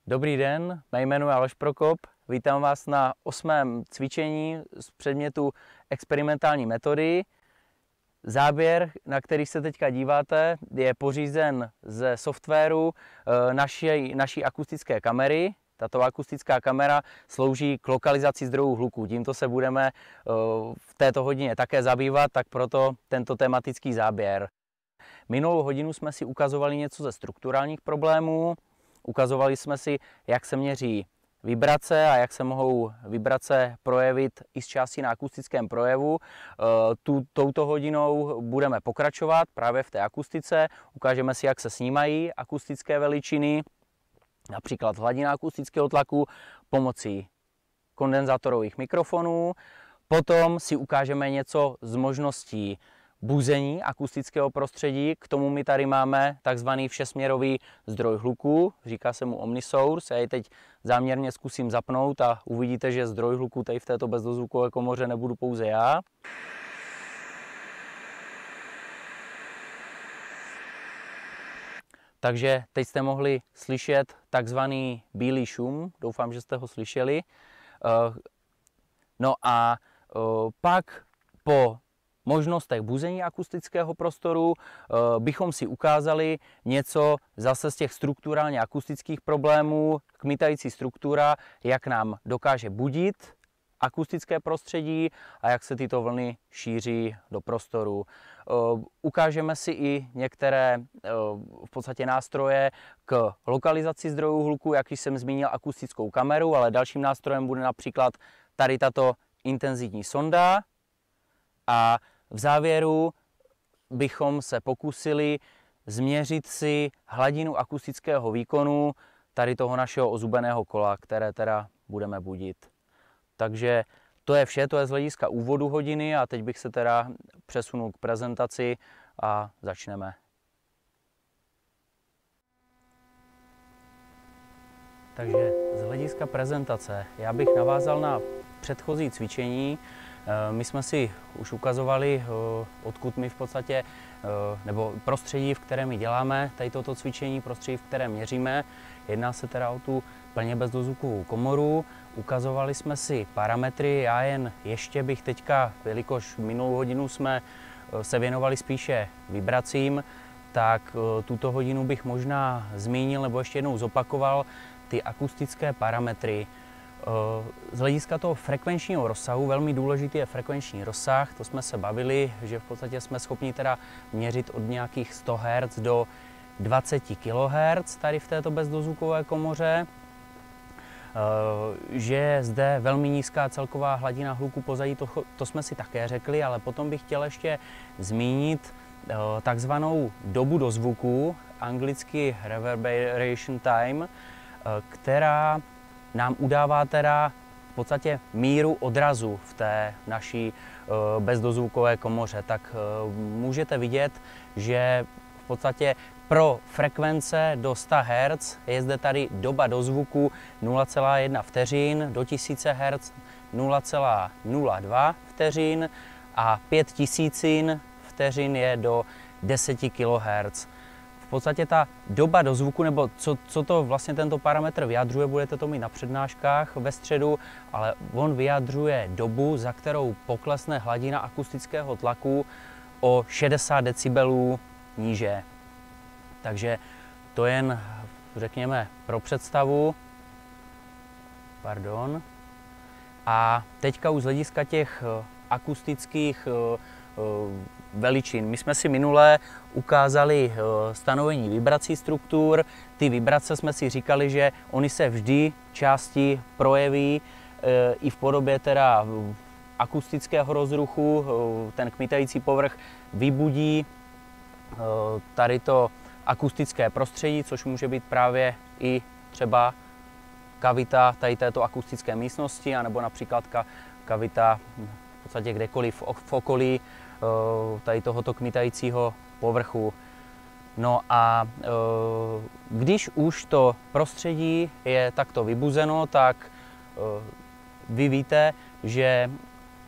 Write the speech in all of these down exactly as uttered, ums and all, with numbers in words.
Dobrý den, mé jméno je Aleš Prokop, vítám vás na osmém cvičení z předmětu experimentální metody. Záběr, na který se teďka díváte, je pořízen ze softwaru naší, naší akustické kamery. Tato akustická kamera slouží k lokalizaci zdrojů hluku. Tímto se budeme v této hodině také zabývat, tak proto tento tematický záběr. Minulou hodinu jsme si ukazovali něco ze strukturálních problémů. Ukazovali jsme si, jak se měří vibrace a jak se mohou vibrace projevit i z části na akustickém projevu. Tu, touto hodinou budeme pokračovat právě v té akustice. Ukážeme si, jak se snímají akustické veličiny, například hladina akustického tlaku pomocí kondenzátorových mikrofonů. Potom si ukážeme něco z možností buzení akustického prostředí. K tomu my tady máme takzvaný všesměrový zdroj hluku, říká se mu Omnisource. Já ji teď záměrně zkusím zapnout a uvidíte, že zdroj hluku tady v této bezdozvukové komoře nebudu pouze já. Takže teď jste mohli slyšet takzvaný bílý šum, doufám, že jste ho slyšeli. No a pak po možnostech buzení akustického prostoru bychom si ukázali něco zase z těch strukturálně akustických problémů, kmitající struktura, jak nám dokáže budit akustické prostředí a jak se tyto vlny šíří do prostoru. Ukážeme si i některé v podstatě nástroje k lokalizaci zdrojů hluku, jak jsem zmínil akustickou kameru, ale dalším nástrojem bude například tady tato intenzitní sonda. A v závěru bychom se pokusili změřit si hladinu akustického výkonu tady toho našeho ozubeného kola, které teda budeme budit. Takže to je vše, to je z hlediska úvodu hodiny a teď bych se teda přesunul k prezentaci a začneme. Takže z hlediska prezentace já bych navázal na předchozí cvičení. My jsme si už ukazovali, odkud my v podstatě, nebo prostředí, v kterém my děláme tady toto cvičení, prostředí, v kterém měříme. Jedná se teda o tu plně bezdozvukovou komoru. Ukazovali jsme si parametry, já jen ještě bych teďka, jelikož minulou hodinu jsme se věnovali spíše vibracím, tak tuto hodinu bych možná zmínil nebo ještě jednou zopakoval ty akustické parametry. Z hlediska toho frekvenčního rozsahu, velmi důležitý je frekvenční rozsah, to jsme se bavili, že v podstatě jsme schopni teda měřit od nějakých sto hertz do dvacet kilohertz tady v této bezdozvukové komoře, že je zde velmi nízká celková hladina hluku pozadí, to, to jsme si také řekli, ale potom bych chtěl ještě zmínit takzvanou dobu dozvuku, anglicky reverberation time, která nám udává teda v podstatě míru odrazu v té naší bezdozvukové komoře. Tak můžete vidět, že v podstatě pro frekvence do sto hertz je zde tady doba dozvuku nula celá jedna vteřin, do tisíce hertz nula celá nula dva vteřin a pět tisícin vteřin je do deseti kilohertz. V podstatě ta doba dozvuku, nebo co, co to vlastně tento parametr vyjadřuje, budete to mít na přednáškách ve středu, ale on vyjadřuje dobu, za kterou poklesne hladina akustického tlaku o šedesát decibelů níže. Takže to jen, řekněme, pro představu. Pardon. A teďka už z hlediska těch akustických veličin. My jsme si minule ukázali stanovení vibrací struktur. Ty vibrace jsme si říkali, že oni se vždy části projeví i v podobě teda akustického rozruchu. Ten kmitající povrch vybudí tady to akustické prostředí, což může být právě i třeba kavita tady této akustické místnosti, anebo například kavita v podstatě kdekoliv v okolí tady tohoto kmitajícího povrchu. No a když už to prostředí je takto vybuzeno, tak vy víte, že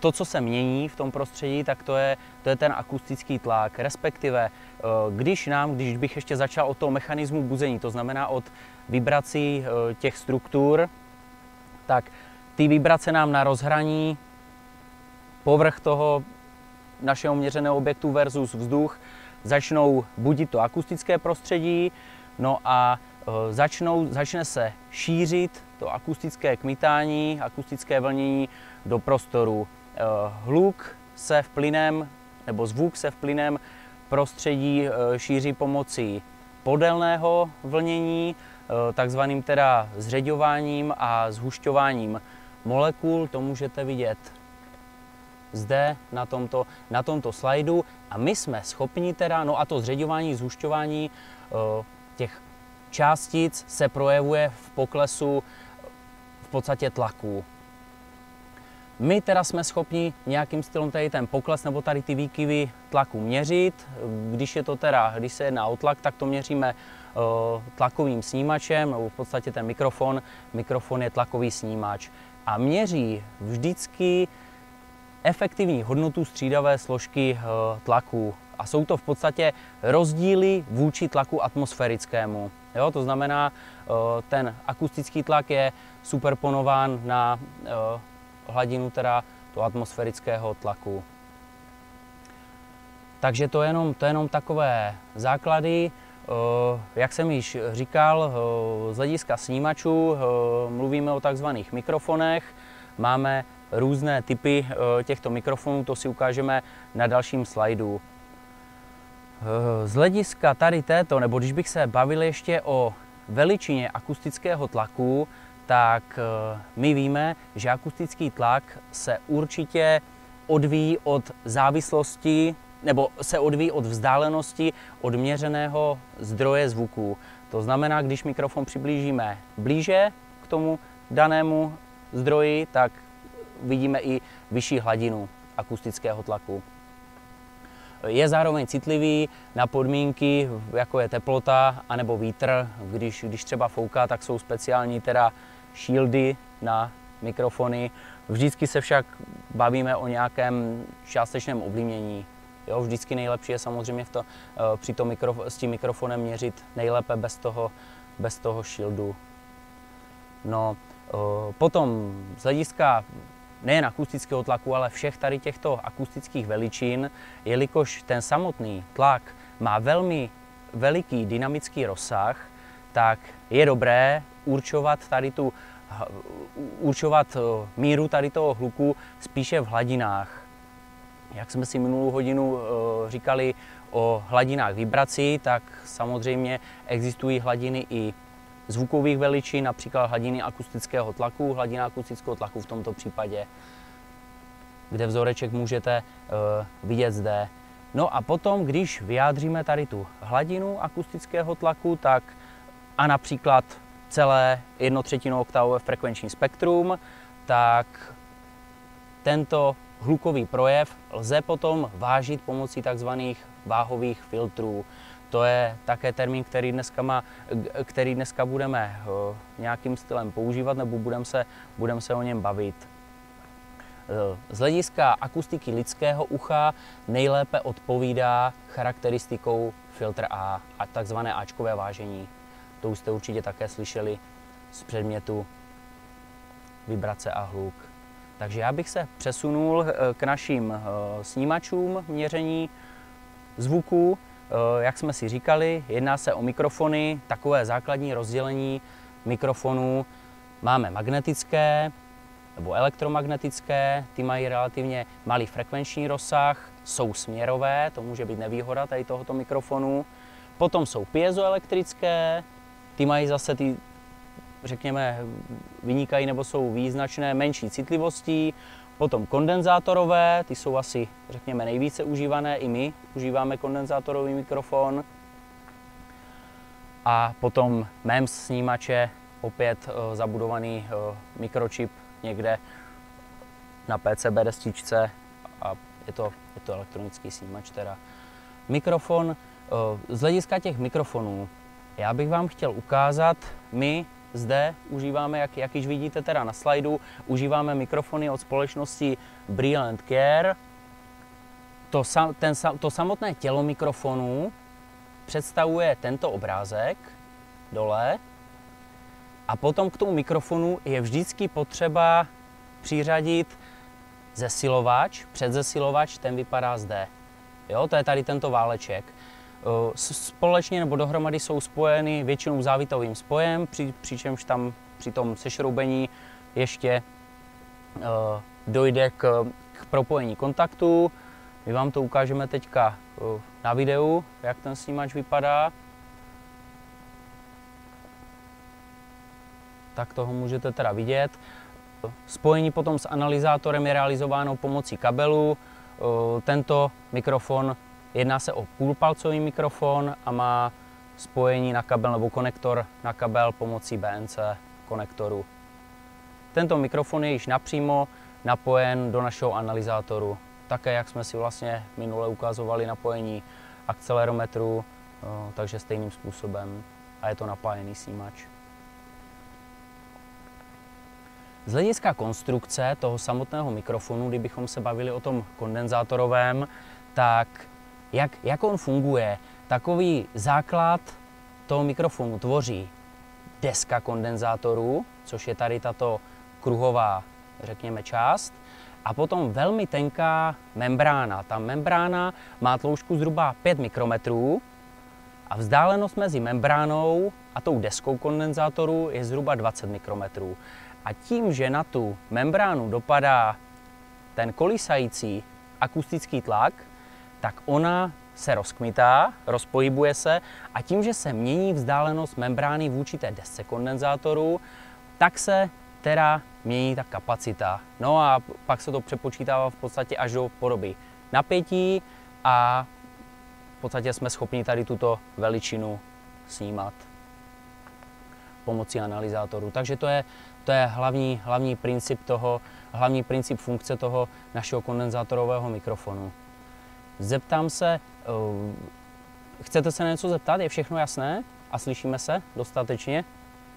to, co se mění v tom prostředí, tak to je, to je ten akustický tlak. Respektive, když nám, když bych ještě začal od toho mechanismu buzení, to znamená od vibrací těch struktur, tak ty vibrace nám na rozhraní povrch toho našeho měřeného objektu versus vzduch začnou budit to akustické prostředí, no a začnou, začne se šířit to akustické kmitání, akustické vlnění do prostoru. Hluk se v plynném, nebo zvuk se v plynném prostředí šíří pomocí podélného vlnění, takzvaným teda zředěváním a zhušťováním molekul. To můžete vidět zde na tomto, na tomto slajdu. A my jsme schopni teda, no a to zředěvání, zhušťování těch částic se projevuje v poklesu v podstatě tlaku. My teda jsme schopni nějakým stylem tady ten pokles nebo tady ty výkyvy tlaku měřit. Když je to teda, když se jedná o tlak, tak to měříme uh, tlakovým snímačem, nebo v podstatě ten mikrofon. Mikrofon je tlakový snímač a měří vždycky efektivní hodnotu střídavé složky uh, tlaku. A jsou to v podstatě rozdíly vůči tlaku atmosférickému. Jo, to znamená, uh, ten akustický tlak je superponován na uh, hladinu teda toho atmosférického tlaku. Takže to je jenom, to je jenom takové základy. Jak jsem již říkal, z hlediska snímačů mluvíme o takzvaných mikrofonech. Máme různé typy těchto mikrofonů, to si ukážeme na dalším slajdu. Z hlediska tady této, nebo když bych se bavil ještě o veličině akustického tlaku, tak my víme, že akustický tlak se určitě odvíjí od závislosti, nebo se odvíjí od vzdálenosti od měřeného zdroje zvuku. To znamená, když mikrofon přiblížíme blíže k tomu danému zdroji, tak vidíme i vyšší hladinu akustického tlaku. Je zároveň citlivý na podmínky, jako je teplota anebo vítr. Když, když třeba fouká, tak jsou speciální teda shieldy na mikrofony. Vždycky se však bavíme o nějakém částečném ovlivnění. Jo, vždycky nejlepší je samozřejmě v to, při tom mikro, s tím mikrofonem měřit nejlépe bez toho, bez toho shieldu. No, potom z hlediska nejen akustického tlaku, ale všech tady těchto akustických veličin, jelikož ten samotný tlak má velmi veliký dynamický rozsah, tak je dobré určovat tady tu, určovat míru tady toho hluku spíše v hladinách. Jak jsme si minulou hodinu říkali o hladinách vibrací, tak samozřejmě existují hladiny i zvukových veličin, například hladiny akustického tlaku, hladina akustického tlaku v tomto případě, kde vzoreček můžete vidět zde. No a potom, když vyjádříme tady tu hladinu akustického tlaku, tak a například celé jednotřetinou oktávové frekvenční spektrum, tak tento hlukový projev lze potom vážit pomocí tzv. Váhových filtrů. To je také termín, který dneska, má, který dneska budeme nějakým stylem používat, nebo budeme se, budeme se o něm bavit. Z hlediska akustiky lidského ucha nejlépe odpovídá charakteristikou filtr A a takzvané áčkové vážení. To už jste určitě také slyšeli z předmětu vibrace a hluk. Takže já bych se přesunul k našim snímačům měření zvuku. Jak jsme si říkali, jedná se o mikrofony, takové základní rozdělení mikrofonů. Máme magnetické nebo elektromagnetické, ty mají relativně malý frekvenční rozsah, jsou směrové, to může být nevýhoda tady tohoto mikrofonu. Potom jsou piezoelektrické, ty mají zase ty, řekněme, vynikají nebo jsou význačné menší citlivostí. Potom kondenzátorové, ty jsou asi, řekněme, nejvíce užívané, i my užíváme kondenzátorový mikrofon. A potom M E M S snímače, opět e, zabudovaný e, mikročip někde na P C B destičce a je to, je to elektronický snímač teda. Mikrofon, e, z hlediska těch mikrofonů, já bych vám chtěl ukázat, my zde užíváme, jak, jak již vidíte teda na slajdu, užíváme mikrofony od společnosti Brilliant Care. To, ten, to samotné tělo mikrofonu představuje tento obrázek dole a potom k tomu mikrofonu je vždycky potřeba přiřadit zesilovač, předzesilovač, ten vypadá zde. Jo, to je tady tento váleček. Společně nebo dohromady jsou spojeny většinou závitovým spojem, při, přičemž tam při tom sešroubení ještě uh, dojde k, k propojení kontaktu. My vám to ukážeme teďka uh, na videu, jak ten snímač vypadá. Tak toho můžete teda vidět. Spojení potom s analyzátorem je realizováno pomocí kabelu. Uh, tento mikrofon, jedná se o půlpalcový mikrofon a má spojení na kabel nebo konektor na kabel pomocí B N C konektoru. Tento mikrofon je již napřímo napojen do našeho analyzátoru. Také jak jsme si vlastně minule ukazovali napojení akcelerometru, takže stejným způsobem a je to napájený snímač. Z hlediska konstrukce toho samotného mikrofonu, kdybychom se bavili o tom kondenzátorovém, tak jak, jak on funguje, takový základ toho mikrofonu tvoří deska kondenzátorů, což je tady tato kruhová, řekněme, část, a potom velmi tenká membrána. Ta membrána má tloušťku zhruba pět mikrometrů a vzdálenost mezi membránou a tou deskou kondenzátoru je zhruba dvacet mikrometrů. A tím, že na tu membránu dopadá ten kolísající akustický tlak, tak ona se rozkmitá, rozpohybuje se a tím, že se mění vzdálenost membrány vůči té desce kondenzátoru, tak se teda mění ta kapacita. No a pak se to přepočítává v podstatě až do podoby napětí a v podstatě jsme schopni tady tuto veličinu snímat pomocí analyzátoru. Takže to je, to je hlavní, hlavní princip toho, hlavní princip funkce toho našeho kondenzátorového mikrofonu. Zeptám se, uh, chcete se na něco zeptat? Je všechno jasné? A slyšíme se dostatečně?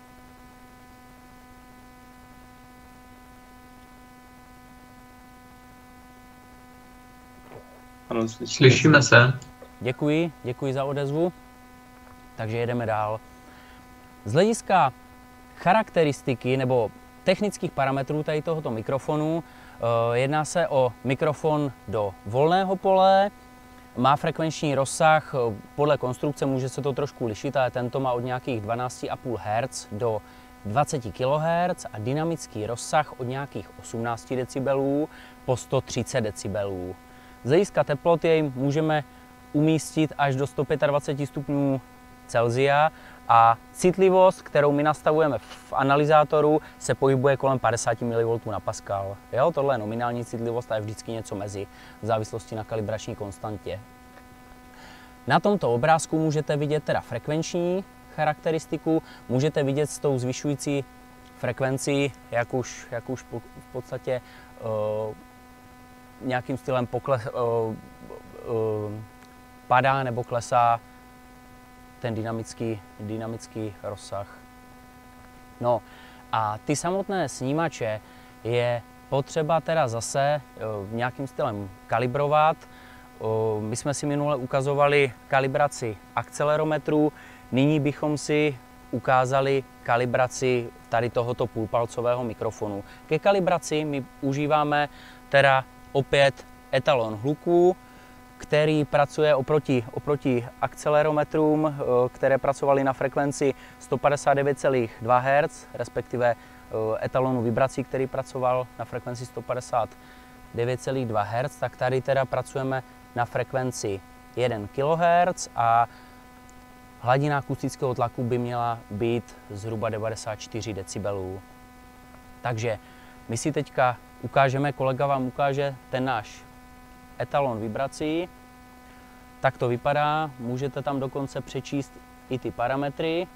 Ano, slyšíme se. Děkuji, děkuji za odezvu. Takže jedeme dál. Z hlediska charakteristiky nebo technických parametrů tady tohoto mikrofonu jedná se o mikrofon do volného pole, má frekvenční rozsah, podle konstrukce může se to trošku lišit, ale tento má od nějakých dvanáct celá pět hertz do dvacet kilohertz a dynamický rozsah od nějakých osmnáct decibelů po sto třicet decibelů. Z hlediska teploty jej můžeme umístit až do sto dvacet pět stupňů Celsia a citlivost, kterou my nastavujeme v analyzátoru, se pohybuje kolem padesát milivoltů na Pascal. Jo, tohle je nominální citlivost a je vždycky něco mezi, v závislosti na kalibrační konstantě. Na tomto obrázku můžete vidět teda frekvenční charakteristiku, můžete vidět s tou zvyšující frekvencí, jak už, jak už po, v podstatě uh, nějakým stylem pokles, uh, uh, padá nebo klesá ten dynamický, dynamický rozsah. No a ty samotné snímače je potřeba teda zase uh, nějakým stylem kalibrovat. Uh, my jsme si minule ukazovali kalibraci akcelerometru, nyní bychom si ukázali kalibraci tady tohoto půlpalcového mikrofonu. Ke kalibraci my užíváme teda opět etalon hluku, který pracuje oproti, oproti akcelerometrům, které pracovaly na frekvenci sto padesát devět celá dva hertz, respektive etalonu vibrací, který pracoval na frekvenci sto padesát devět celá dva hertz, tak tady teda pracujeme na frekvenci jedna kilohertz a hladina akustického tlaku by měla být zhruba devadesát čtyři decibelů. Takže my si teďka ukážeme, kolega vám ukáže ten náš etalon vibrací. Tak to vypadá, můžete tam dokonce přečíst i ty parametry.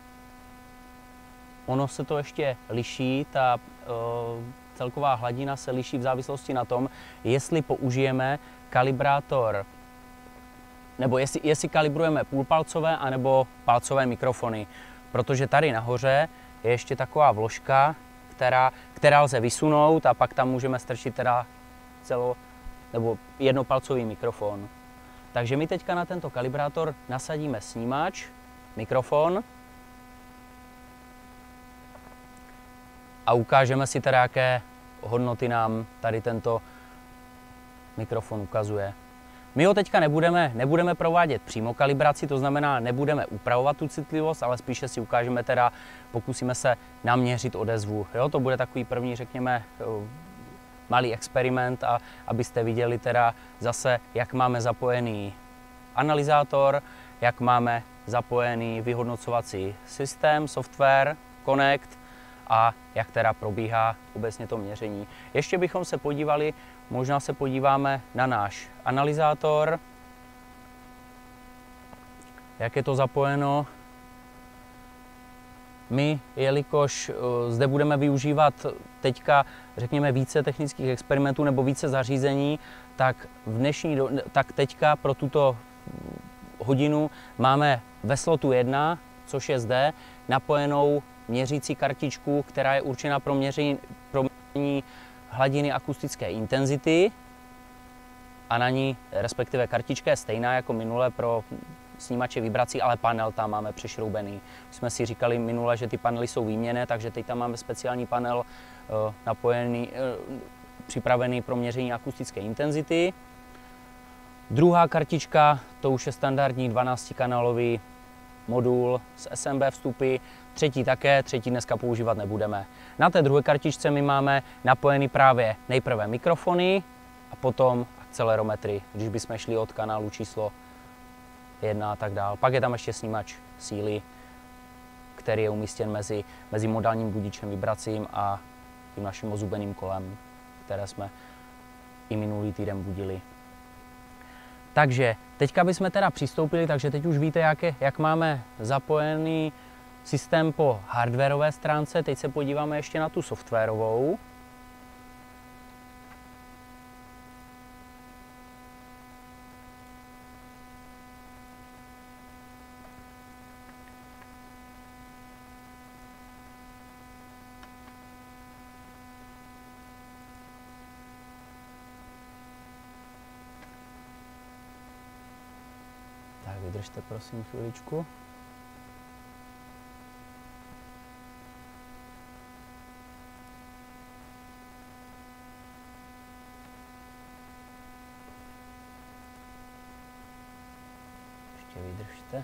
Ono se to ještě liší, ta uh, celková hladina se liší v závislosti na tom, jestli použijeme kalibrátor, nebo jestli, jestli kalibrujeme půlpalcové anebo palcové mikrofony. Protože tady nahoře je ještě taková vložka, která, která lze vysunout a pak tam můžeme strčit teda celo, nebo jednopalcový mikrofon. Takže my teďka na tento kalibrátor nasadíme snímač, mikrofon a ukážeme si teda, jaké hodnoty nám tady tento mikrofon ukazuje. My ho teďka nebudeme, nebudeme provádět přímo kalibraci, to znamená, nebudeme upravovat tu citlivost, ale spíše si ukážeme teda, pokusíme se naměřit odezvu. Jo, to bude takový první, řekněme, malý experiment, a abyste viděli teda zase, jak máme zapojený analyzátor, jak máme zapojený vyhodnocovací systém, software, Connect a jak teda probíhá obecně to měření. Ještě bychom se podívali, možná se podíváme na náš analyzátor, jak je to zapojeno. My, jelikož zde budeme využívat teďka, řekněme, více technických experimentů nebo více zařízení, tak, v dnešní do, tak teďka pro tuto hodinu máme ve slotu jedna, což je zde, napojenou měřící kartičku, která je určena pro měření, pro měření hladiny akustické intenzity a na ní, respektive kartička je stejná jako minule pro snímače vibrací, ale panel tam máme přešroubený. My jsme si říkali minule, že ty panely jsou výměnné, takže teď tam máme speciální panel uh, napojený, uh, připravený pro měření akustické intenzity. Druhá kartička, to už je standardní dvanáctikanálový modul s S M B vstupy, třetí také, třetí dneska používat nebudeme. Na té druhé kartičce my máme napojený právě nejprve mikrofony a potom akcelerometry, když bychom šli od kanálu číslo jedna a tak dál. Pak je tam ještě snímač síly, který je umístěn mezi, mezi modálním budičem vibracím a tím naším ozubeným kolem, které jsme i minulý týden budili. Takže teďka bychom teda přistoupili, takže teď už víte, jak, je, jak máme zapojený systém po hardwareové stránce. Teď se podíváme ještě na tu softwarovou. Tak vydržte prosím chviličku. Ještě vydržte.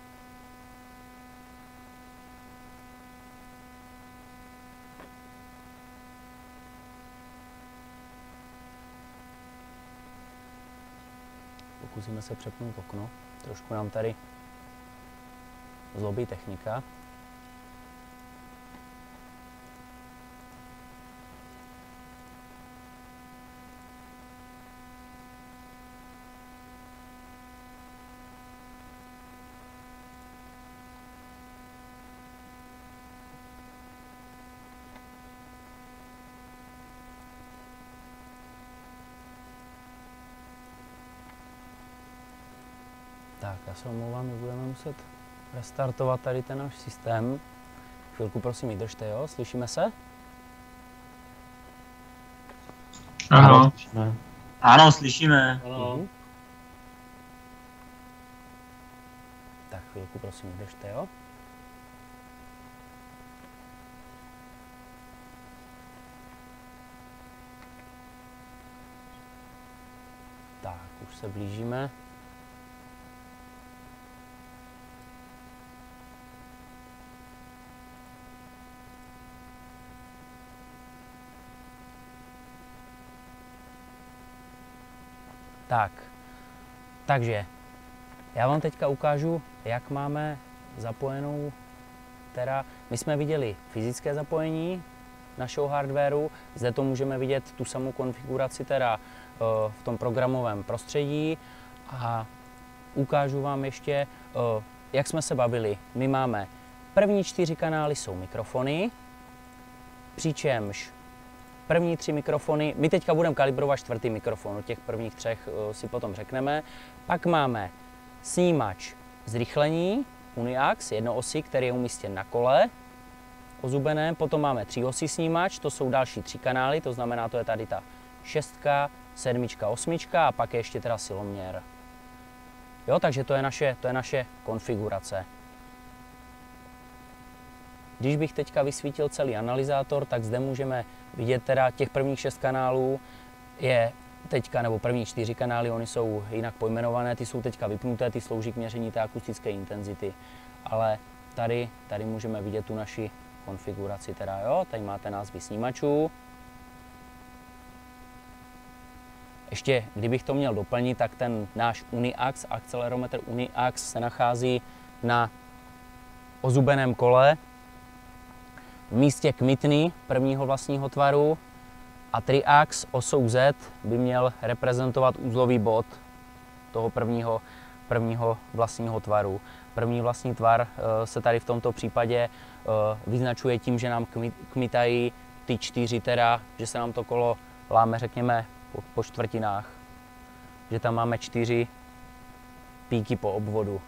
Pokusíme se přepnout okno. Trošku nám tady zlobí technika. Tak, já se omlouvám, my budeme muset restartovat tady ten náš systém. Chvilku prosím vydržte, jo? Slyšíme se? Ano. Ano, ano slyšíme. Ano. Mhm. Tak chvilku prosím vydržte, jo? Tak, už se blížíme. Tak, takže já vám teďka ukážu, jak máme zapojenou, teda my jsme viděli fyzické zapojení našeho hardwareu, zde to můžeme vidět tu samou konfiguraci teda v tom programovém prostředí a ukážu vám ještě, jak jsme se bavili. My máme první čtyři kanály jsou mikrofony, přičemž první tři mikrofony, my teďka budeme kalibrovat čtvrtý mikrofon, o těch prvních třech uh, si potom řekneme. Pak máme snímač zrychlení, Uniax, jednoosy, který je umístěn na kole. ozubeném, potom máme tříosý snímač, to jsou další tři kanály, to znamená, to je tady ta šestka, sedmička, osmička a pak je ještě teda siloměr. Jo, takže to je naše, to je naše konfigurace. Když bych teďka vysvítil celý analyzátor, tak zde můžeme vidět teda těch prvních šest kanálů je teďka, nebo první čtyři kanály, oni jsou jinak pojmenované, ty jsou teďka vypnuté, ty slouží k měření té akustické intenzity. Ale tady, tady můžeme vidět tu naši konfiguraci teda, jo, tady máte názvy snímačů. Ještě, kdybych to měl doplnit, tak ten náš Uniax, akcelerometr Uniax se nachází na ozubeném kole v místě kmitny prvního vlastního tvaru a triax osou Z by měl reprezentovat uzlový bod toho prvního, prvního vlastního tvaru. První vlastní tvar se tady v tomto případě vyznačuje tím, že nám kmitají ty čtyři teda, že se nám to kolo láme, řekněme, po, po čtvrtinách. Že tam máme čtyři píky po obvodu.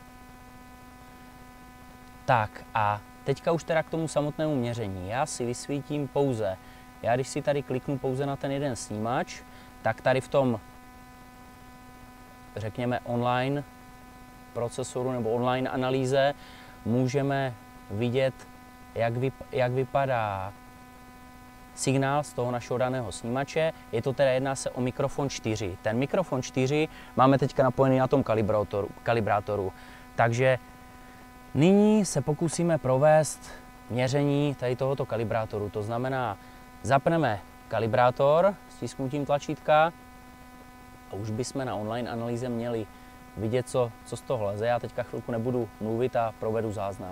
Tak a teďka už teda k tomu samotnému měření. Já si vysvítím pouze, já když si tady kliknu pouze na ten jeden snímač, tak tady v tom, řekněme, online procesoru nebo online analýze můžeme vidět, jak, vyp jak vypadá signál z toho našeho daného snímače. Je to teda, jedná se o mikrofon čtyři. Ten mikrofon čtyři máme teďka napojený na tom kalibrátoru. kalibrátoru. Takže nyní se pokusíme provést měření tady tohoto kalibrátoru. To znamená, zapneme kalibrátor stisknutím tlačítka a už bychom na online analýze měli vidět, co, co z toho leze. Já teďka chvilku nebudu mluvit a provedu záznam.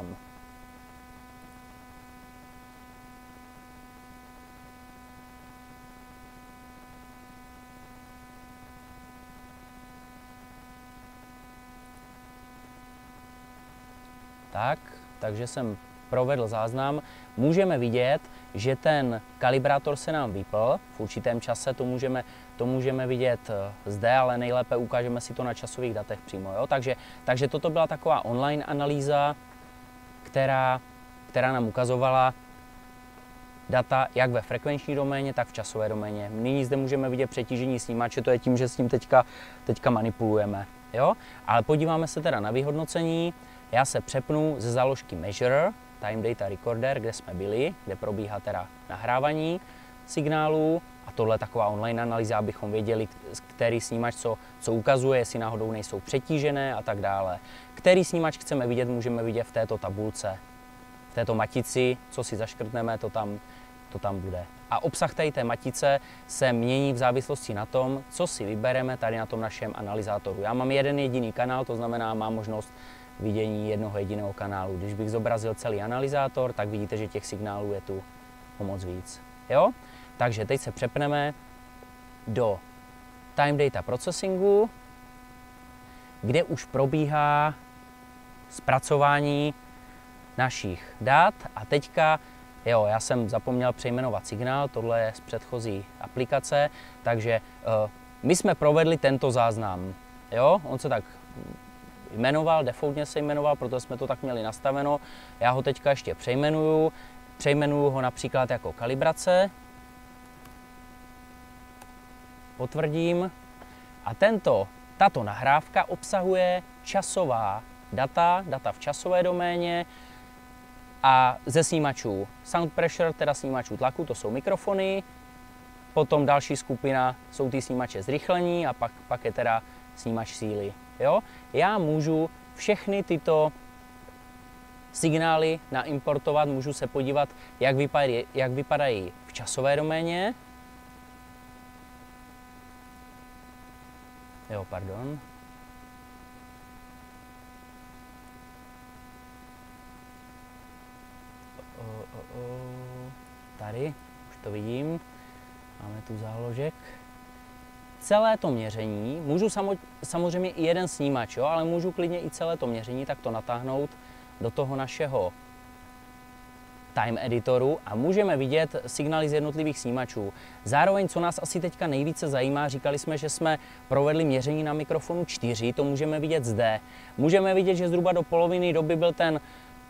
Tak, takže jsem provedl záznam. Můžeme vidět, že ten kalibrátor se nám vypl v určitém čase, to můžeme, to můžeme vidět zde, ale nejlépe ukážeme si to na časových datech přímo. Jo? Takže, takže toto byla taková online analýza, která, která nám ukazovala data jak ve frekvenční doméně, tak v časové doméně. Nyní zde můžeme vidět přetížení snímače, to je tím, že s tím teďka, teďka manipulujeme. Jo? Ale podíváme se teda na vyhodnocení. Já se přepnu ze záložky Measure, Time Data Recorder, kde jsme byli, kde probíhá teda nahrávání signálů a tohle je taková online analýza, abychom věděli, který snímač co, co ukazuje, jestli náhodou nejsou přetížené a tak dále. Který snímač chceme vidět, můžeme vidět v této tabulce, v této matici, co si zaškrtneme, to tam, to tam bude. A obsah tady té matice se mění v závislosti na tom, co si vybereme tady na tom našem analyzátoru. Já mám jeden jediný kanál, to znamená, mám možnost vidění jednoho jediného kanálu. Když bych zobrazil celý analyzátor, tak vidíte, že těch signálů je tu o moc víc. Jo? Takže teď se přepneme do Time Data Processingu, kde už probíhá zpracování našich dat a teďka, jo, já jsem zapomněl přejmenovat signál, tohle je z předchozí aplikace, takže uh, my jsme provedli tento záznam. Jo? On se tak jmenoval, defaultně se jmenoval, protože jsme to tak měli nastaveno. Já ho teďka ještě přejmenuju. Přejmenuju ho například jako kalibrace. Potvrdím. A tento, tato nahrávka obsahuje časová data, data v časové doméně a ze snímačů sound pressure, teda snímačů tlaku, to jsou mikrofony. Potom další skupina jsou ty snímače zrychlení a pak, pak je teda snímač síly. Jo? Já můžu všechny tyto signály naimportovat, můžu se podívat, jak vypadají, jak vypadají v časové doméně. Jo, pardon. O, o, o. Tady, už to vidím, máme tu záložek. Celé to měření, můžu samozřejmě i jeden snímač, jo, ale můžu klidně i celé to měření takto natáhnout do toho našeho time editoru a můžeme vidět signály z jednotlivých snímačů. Zároveň, co nás asi teďka nejvíce zajímá, říkali jsme, že jsme provedli měření na mikrofonu čtyři, to můžeme vidět zde. Můžeme vidět, že zhruba do poloviny doby byl ten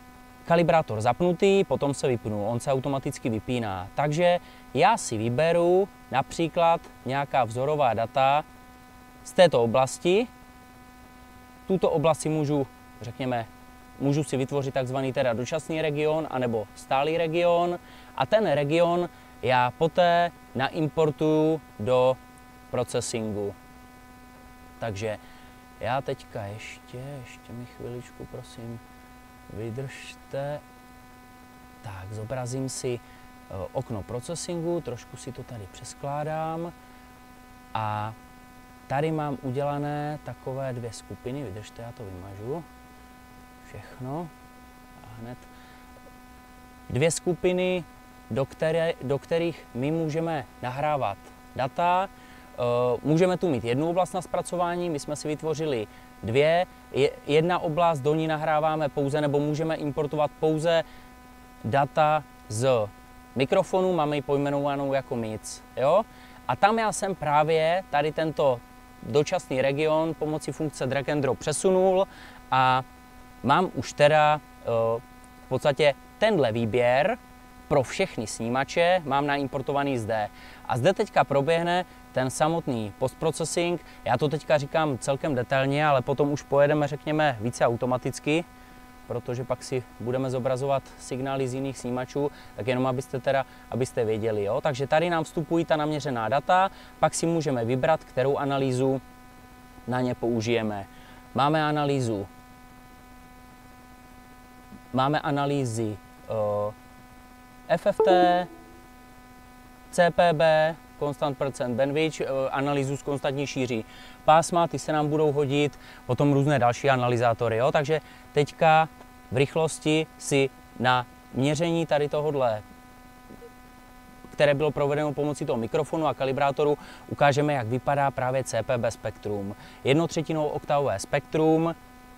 kalibrátor zapnutý, potom se vypnul, on se automaticky vypíná. Takže já si vyberu například nějaká vzorová data z této oblasti. Tuto oblast si můžu, řekněme, můžu si vytvořit takzvaný teda dočasný region anebo stálý region a ten region já poté naimportuju do procesingu. Takže já teďka ještě, ještě mi chviličku prosím vydržte. Tak, zobrazím si okno procesingu, trošku si to tady přeskládám a tady mám udělané takové dvě skupiny, vydržte, já to vymažu, všechno a hned. Dvě skupiny, do, které, do kterých my můžeme nahrávat data. Můžeme tu mít jednu oblast na zpracování, my jsme si vytvořili dvě. Jedna oblast, do ní nahráváme pouze, nebo můžeme importovat pouze data z mikrofonu, máme ji pojmenovanou jako M I C. Jo? A tam já jsem právě tady tento dočasný region pomocí funkce drag and drop přesunul a mám už teda v podstatě tenhle výběr pro všechny snímače, mám naimportovaný zde. A zde teďka proběhne ten samotný postprocessing. Já to teďka říkám celkem detailně, ale potom už pojedeme, řekněme, více automaticky, protože pak si budeme zobrazovat signály z jiných snímačů, tak jenom abyste teda, abyste věděli. Jo? Takže tady nám vstupují ta naměřená data, pak si můžeme vybrat, kterou analýzu na ně použijeme. Máme analýzu, máme analýzy uh, F F T, C P B, Constant Percent Bandwidth, analýzu s konstantní šíří pásma, ty se nám budou hodit, potom různé další analyzátory. Jo? Takže teďka v rychlosti si na měření tady tohohle, které bylo provedeno pomocí toho mikrofonu a kalibrátoru, ukážeme, jak vypadá právě C P B spektrum. Jednotřetinou oktavové spektrum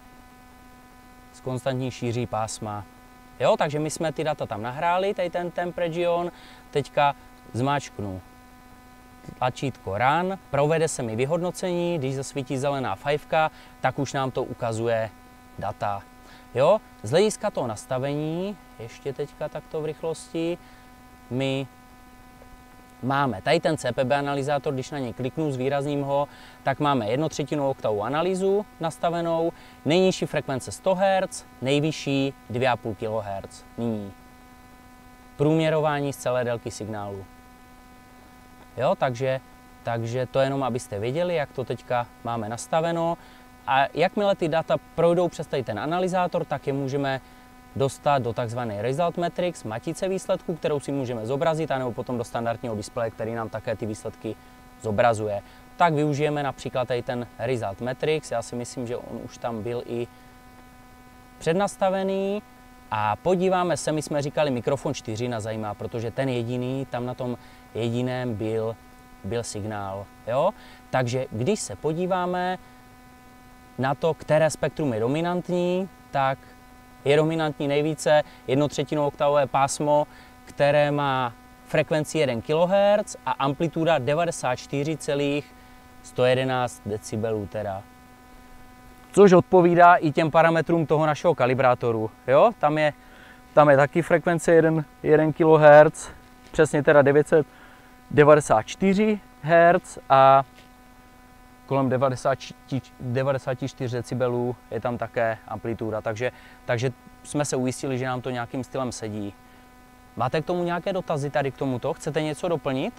s konstantní šíří pásma. Jo? Takže my jsme ty data tam nahráli, tady ten temp region, teďka zmáčknu tlačítko Run, provede se mi vyhodnocení, když zasvítí zelená fajfka, tak už nám to ukazuje data. Jo? Z hlediska toho nastavení, ještě teďka takto v rychlosti, my máme tady ten C P B analyzátor, když na něj kliknu, zvýrazním ho, tak máme jednotřetinou oktavu analýzu nastavenou, nejnižší frekvence sto hertz, nejvyšší dvě a půl kilohertz. Nyní průměrování z celé délky signálu. Jo, takže, takže to jenom, abyste věděli, jak to teďka máme nastaveno. A jakmile ty data projdou přes tady ten analyzátor, tak je můžeme dostat do tzv. Result Matrix, matice výsledků, kterou si můžeme zobrazit, anebo potom do standardního displeje, který nám také ty výsledky zobrazuje. Tak využijeme například tady ten Result Matrix, já si myslím, že on už tam byl i přednastavený. A podíváme se, my jsme říkali mikrofon čtyři nás zajímá, protože ten jediný, tam na tom jediném byl, byl signál. Jo? Takže když se podíváme na to, které spektrum je dominantní, tak je dominantní nejvíce jednotřetinou oktavové pásmo, které má frekvenci jeden kilohertz a amplituda devadesát čtyři celá sto jedenáct decibelů teda. Což odpovídá i těm parametrům toho našeho kalibrátoru. Jo? Tam, je, tam je taky frekvence jeden kilohertz, přesně teda devět set devadesát čtyři hertz a kolem devadesát čtyři decibelů je tam také amplituda. Takže, takže jsme se ujistili, že nám to nějakým stylem sedí. Máte k tomu nějaké dotazy tady k tomuto? Chcete něco doplnit?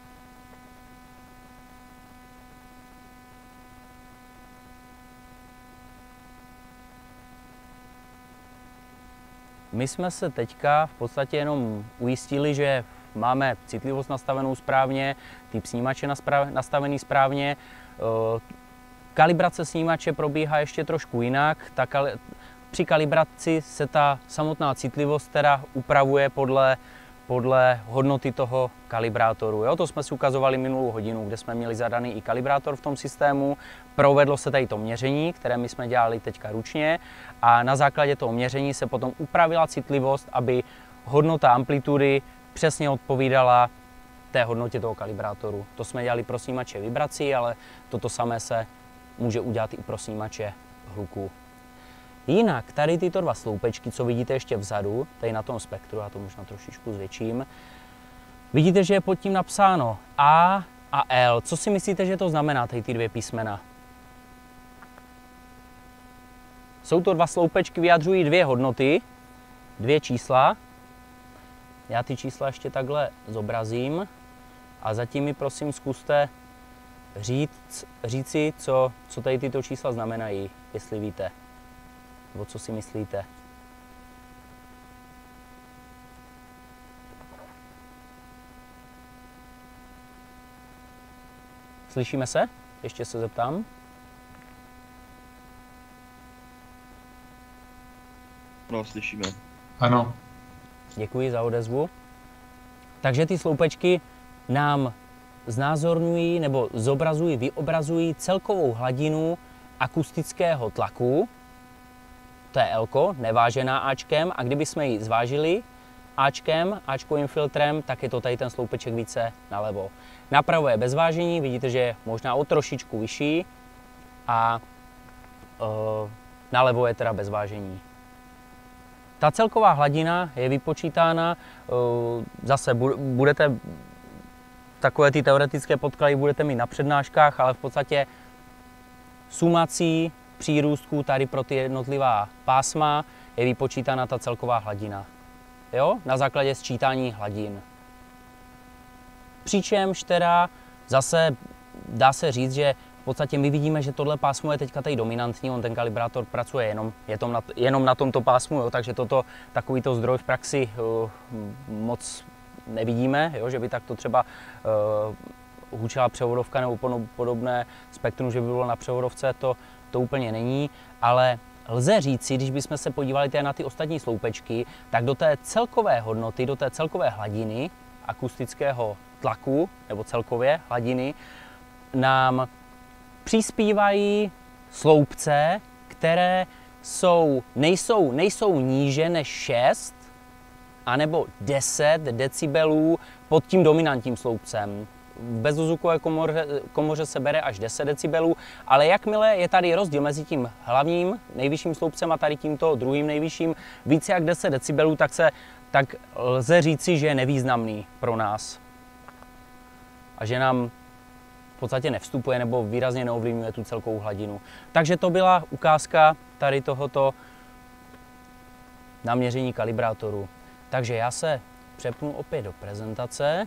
My jsme se teďka v podstatě jenom ujistili, že máme citlivost nastavenou správně, typ snímače nastavený správně. Kalibrace snímače probíhá ještě trošku jinak. Ta kali... Při kalibraci se ta samotná citlivost teda upravuje podle, podle hodnoty toho kalibrátoru. Jo? To jsme si ukazovali minulou hodinu, kde jsme měli zadaný i kalibrátor v tom systému. Provedlo se tady to měření, které my jsme dělali teďka ručně a na základě toho měření se potom upravila citlivost, aby hodnota amplitudy přesně odpovídala té hodnotě toho kalibrátoru. To jsme dělali pro snímače vibrací, ale toto samé se může udělat i pro snímače hluku. Jinak tady tyto dva sloupečky, co vidíte ještě vzadu, tady na tom spektru, já to možná trošičku zvětším, vidíte, že je pod tím napsáno A a L. Co si myslíte, že to znamená, tady ty dvě písmena? Jsou to dva sloupečky, vyjadřují dvě hodnoty, dvě čísla. Já ty čísla ještě takhle zobrazím a zatím mi prosím zkuste říct, říci, co, co tady tyto čísla znamenají, jestli víte, nebo co si myslíte. Slyšíme se? Ještě se zeptám. No, slyšíme. Ano. Děkuji za odezvu. Takže ty sloupečky nám znázorňují nebo zobrazují, vyobrazují celkovou hladinu akustického tlaku. To je L-ko, nevážená Ačkem, a kdybychom ji zvážili Ačkem, Ačkovým filtrem, tak je to tady ten sloupeček více nalevo. Napravo je bez vážení, vidíte, že je možná o trošičku vyšší, a e, nalevo je teda bez vážení. Ta celková hladina je vypočítána, zase budete, takové ty teoretické podklady budete mít na přednáškách, ale v podstatě sumací přírůstků tady pro ty jednotlivá pásma je vypočítána ta celková hladina. Jo? Na základě sčítání hladin. Přičemž teda zase dá se říct, že v podstatě my vidíme, že tohle pásmo je teďka tady dominantní, on ten kalibrátor pracuje jenom, je tom na, jenom na tomto pásmu, jo, takže toto, takovýto zdroj v praxi uh, moc nevidíme, jo, že by takto třeba uh, hučela převodovka nebo podobné spektrum, že by bylo na převodovce, to, to úplně není, ale lze říci, když bychom se podívali na ty ostatní sloupečky, tak do té celkové hodnoty, do té celkové hladiny akustického tlaku, nebo celkově hladiny, nám přispívají sloupce, které jsou, nejsou, nejsou níže než šest anebo deset decibelů pod tím dominantním sloupcem. V bezzvukové komoře, komoře se bere až deset decibelů, ale jakmile je tady rozdíl mezi tím hlavním nejvyšším sloupcem a tady tímto druhým nejvyšším více jak deset decibelů, tak, se, tak lze říci, že je nevýznamný pro nás. A že nám v podstatě nevstupuje nebo výrazně neovlivňuje tu celkovou hladinu. Takže to byla ukázka tady tohoto naměření kalibrátoru. Takže já se přepnu opět do prezentace.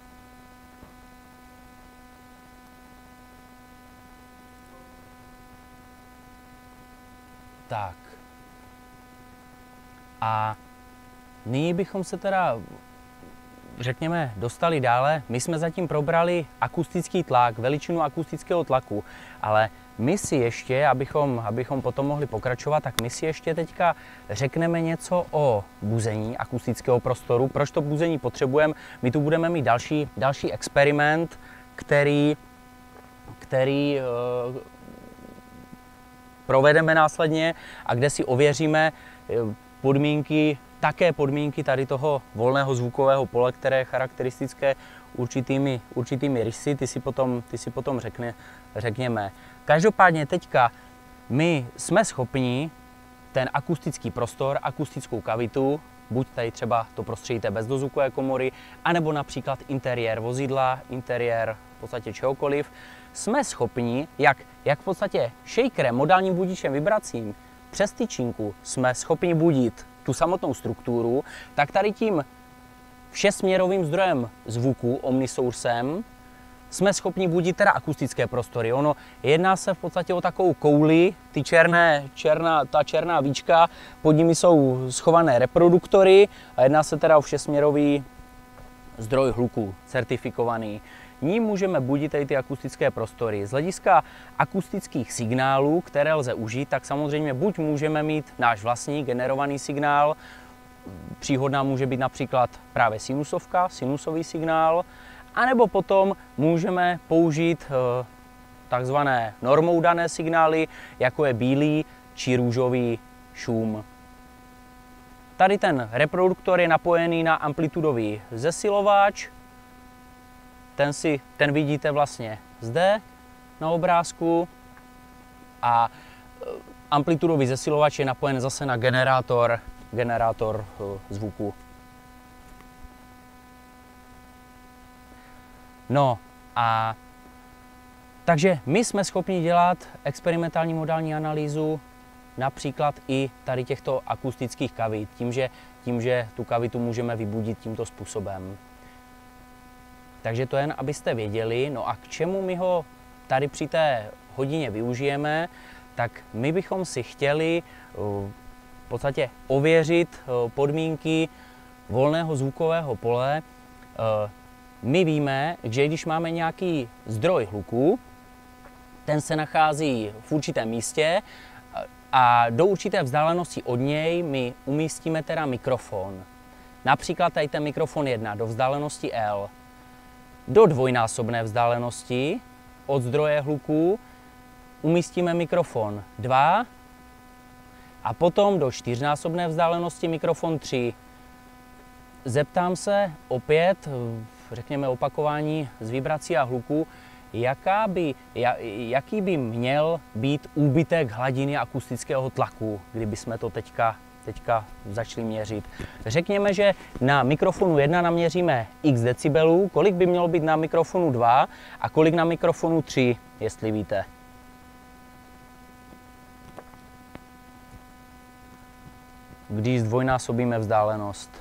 Tak. A nyní bychom se teda, řekněme, dostali dále. My jsme zatím probrali akustický tlak, veličinu akustického tlaku, ale my si ještě, abychom, abychom potom mohli pokračovat, tak my si ještě teďka řekneme něco o buzení akustického prostoru. Proč to buzení potřebujeme? My tu budeme mít další, další experiment, který, který e, provedeme následně a kde si ověříme podmínky, také podmínky tady toho volného zvukového pole, které je charakteristické určitými, určitými rysy, ty si potom, ty si potom řekne, řekněme. Každopádně teďka my jsme schopni ten akustický prostor, akustickou kavitu, buď tady třeba to prostředí té bezdozvukové komory, anebo například interiér vozidla, interiér v podstatě čehokoliv, jsme schopni, jak, jak v podstatě shakerem, modálním budičem vibracím, přes tyčinku jsme schopni budit tu samotnou strukturu, tak tady tím všesměrovým zdrojem zvuku, omnisoursem, jsme schopni budit teda akustické prostory. Ono jedná se v podstatě o takovou kouli, ty černé, černá, ta černá víčka, pod nimi jsou schované reproduktory a jedná se teda o všesměrový zdroj hluku, certifikovaný. Ním můžeme budit tady ty akustické prostory. Z hlediska akustických signálů, které lze užít, tak samozřejmě buď můžeme mít náš vlastní generovaný signál, příhodná může být například právě sinusovka, sinusový signál, anebo potom můžeme použít e, takzvané normou dané signály, jako je bílý či růžový šum. Tady ten reproduktor je napojený na amplitudový zesilovač. Ten, si, ten vidíte vlastně zde na obrázku a amplitudový zesilovač je napojen zase na generátor, generátor zvuku. No a takže my jsme schopni dělat experimentální modální analýzu například i tady těchto akustických kavit, tím že, tím, že tu kavitu můžeme vybudit tímto způsobem. Takže to jen, abyste věděli, no a k čemu my ho tady při té hodině využijeme, tak my bychom si chtěli v podstatě ověřit podmínky volného zvukového pole. My víme, že když máme nějaký zdroj hluku, ten se nachází v určitém místě a do určité vzdálenosti od něj my umístíme teda mikrofon. Například tady ten mikrofon jedna do vzdálenosti L. Do dvojnásobné vzdálenosti od zdroje hluku umístíme mikrofon dva a potom do čtyřnásobné vzdálenosti mikrofon tři. Zeptám se opět, řekněme opakování z vibrací a hluku, jaká by, jaký by měl být úbytek hladiny akustického tlaku, kdyby jsme to teďka, teďka začali měřit. Řekněme, že na mikrofonu jedna naměříme x decibelů, kolik by mělo být na mikrofonu dva a kolik na mikrofonu tři, jestli víte. Když zdvojnásobíme vzdálenost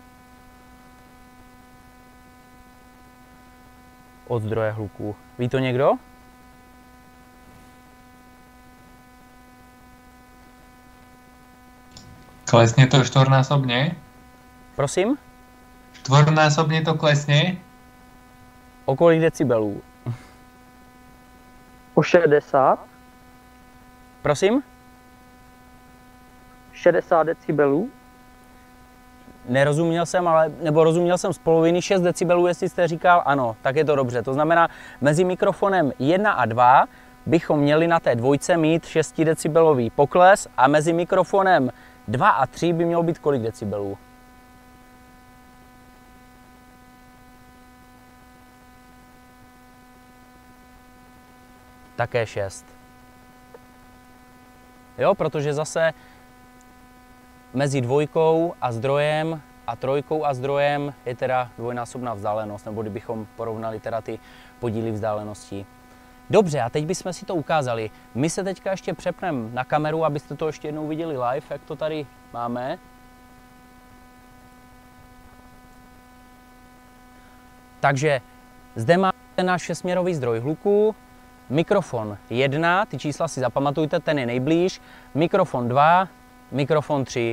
od zdroje hluku. Ví to někdo? Klesne to štvornásobne? Prosím? Štvornásobne to klesne? O kolik decibelů? O šedesát. Prosím? šedesát decibelů. Nerozuměl jsem, ale, nebo rozuměl jsem z poloviny, šest decibelů, jestli jste říkal ano, tak je to dobře. To znamená, mezi mikrofonem jedna a dva bychom měli na té dvojce mít šest decibelový pokles a mezi mikrofonem dva a tři by mělo být kolik decibelů? Také šest. Jo, protože zase mezi dvojkou a zdrojem a trojkou a zdrojem je teda dvojnásobná vzdálenost, nebo kdybychom porovnali teda ty podíly vzdáleností. Dobře, a teď bychom si to ukázali. My se teďka ještě přepneme na kameru, abyste to ještě jednou viděli live, jak to tady máme. Takže zde máme náš šestsměrový zdroj hluku, mikrofon jedna, ty čísla si zapamatujte, ten je nejblíž, mikrofon dva, mikrofon tři.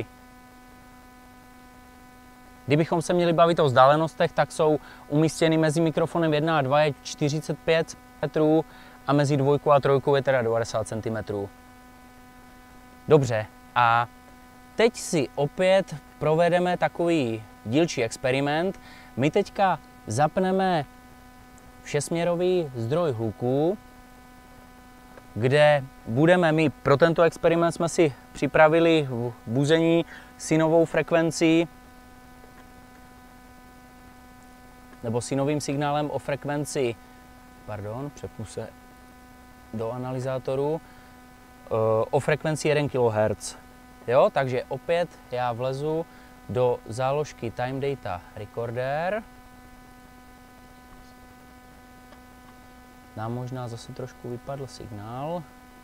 Kdybychom se měli bavit o vzdálenostech, tak jsou umístěny mezi mikrofonem jedna a dva je čtyřicet pět metrů a mezi dvojkou a trojkou je teda devadesát centimetrů. Dobře, a teď si opět provedeme takový dílčí experiment. My teďka zapneme šestsměrový zdroj hluku, kde budeme my, pro tento experiment jsme si připravili buzení sinovou frekvencí nebo sinovým signálem o frekvenci, pardon, přepnu se do analyzátoru, o frekvenci jeden kilohertz. Jo, takže opět já vlezu do záložky Time Data Recorder. Nám možná zase trošku vypadl signál.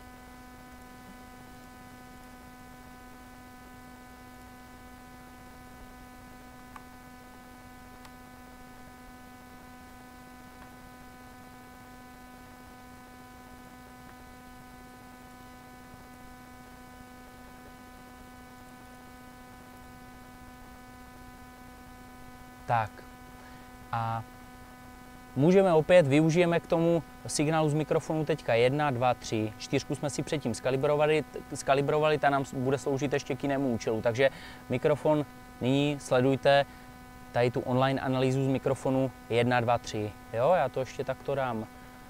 Tak a můžeme opět, využijeme k tomu signálu z mikrofonu teďka jedna, dva, tři. Čtyřku jsme si předtím skalibrovali, skalibrovali, ta nám bude sloužit ještě k jinému účelu. Takže mikrofon, nyní sledujte tady tu online analýzu z mikrofonu jedna, dva, tři. Jo, já to ještě takto dám.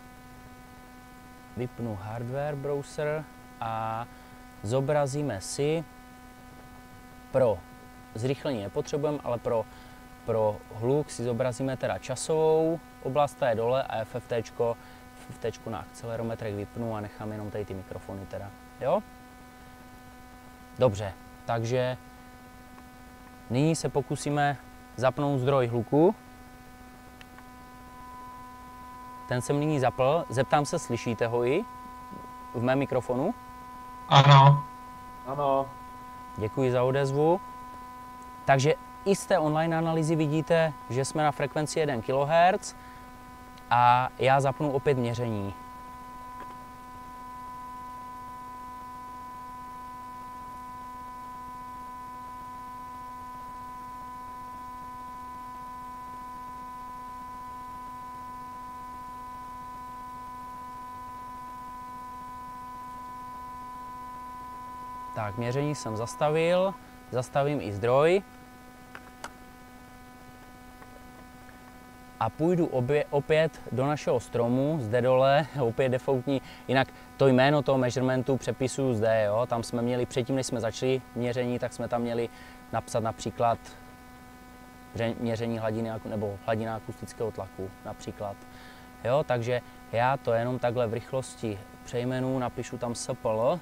Vypnu hardware browser a zobrazíme si, pro zrychlení nepotřebujeme, ale pro Pro hluk si zobrazíme teda časovou oblast, ta je dole, a F F T, F F T na akcelerometrech vypnu a nechám jenom tady ty mikrofony teda, jo? Dobře, takže nyní se pokusíme zapnout zdroj hluku. Ten jsem nyní zapl. Zeptám se, slyšíte ho i v mém mikrofonu? Ano. Ano. Děkuji za odezvu. Takže i z té online analýzy vidíte, že jsme na frekvenci jedna kilohertz a já zapnu opět měření. Tak, měření jsem zastavil, zastavím i zdroj a půjdu obě, opět do našeho stromu, zde dole, opět defaultní, jinak to jméno toho measurementu přepisuju zde, jo? Tam jsme měli, předtím než jsme začali měření, tak jsme tam měli napsat například měření hladiny nebo hladina akustického tlaku například. Jo? Takže já to jenom takhle v rychlosti přejmenu, napíšu tam S P L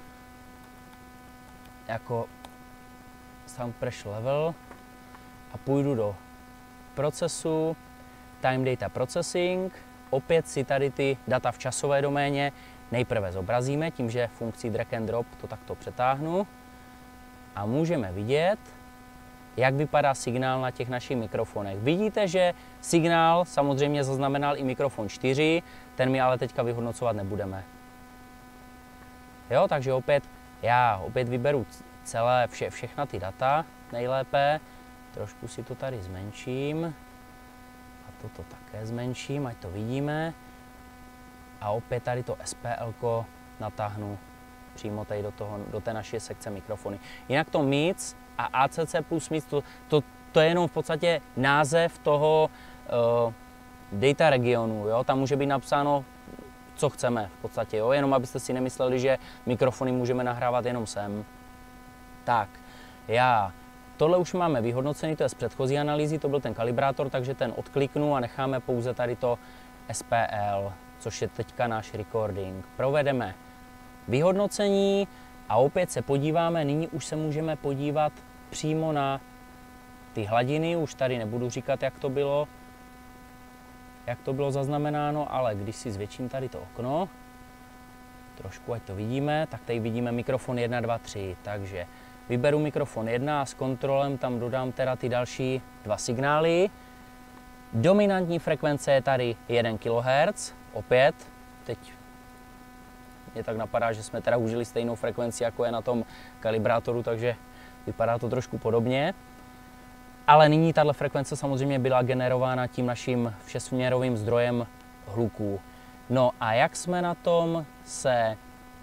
jako Sound Pressure Level a půjdu do procesu, Time Data Processing, opět si tady ty data v časové doméně nejprve zobrazíme, tím, že funkcí drag and drop to takto přetáhnu a můžeme vidět, jak vypadá signál na těch našich mikrofonech. Vidíte, že signál samozřejmě zaznamenal i mikrofon čtyři, ten my ale teďka vyhodnocovat nebudeme. Jo, takže opět já opět vyberu celé, vše, všechna ty data nejlépe, trošku si to tady zmenším a toto také zmenším, ať to vidíme a opět tady to S P L ko natáhnu přímo tady do, toho, do té naší sekce mikrofony. Jinak to M I C a A C C plus M I C, to, to, to je jenom v podstatě název toho uh, data regionu, jo? Tam může být napsáno, co chceme v podstatě, jo? Jenom abyste si nemysleli, že mikrofony můžeme nahrávat jenom sem. Tak, já, tohle už máme vyhodnocený, to je z předchozí analýzy, to byl ten kalibrátor, takže ten odkliknu a necháme pouze tady to S P L, což je teďka náš recording. Provedeme vyhodnocení a opět se podíváme, nyní už se můžeme podívat přímo na ty hladiny, už tady nebudu říkat, jak to bylo, jak to bylo zaznamenáno, ale když si zvětším tady to okno, trošku, ať to vidíme, tak tady vidíme mikrofon jedna, dva, tři, takže vyberu mikrofon jedna a s kontrolem tam dodám teda ty další dva signály. Dominantní frekvence je tady jedna kilohertz, opět, teď mě tak napadá, že jsme teda užili stejnou frekvenci, jako je na tom kalibrátoru, takže vypadá to trošku podobně. Ale nyní tato frekvence samozřejmě byla generována tím naším všesměrovým zdrojem hluků. No a jak jsme na tom se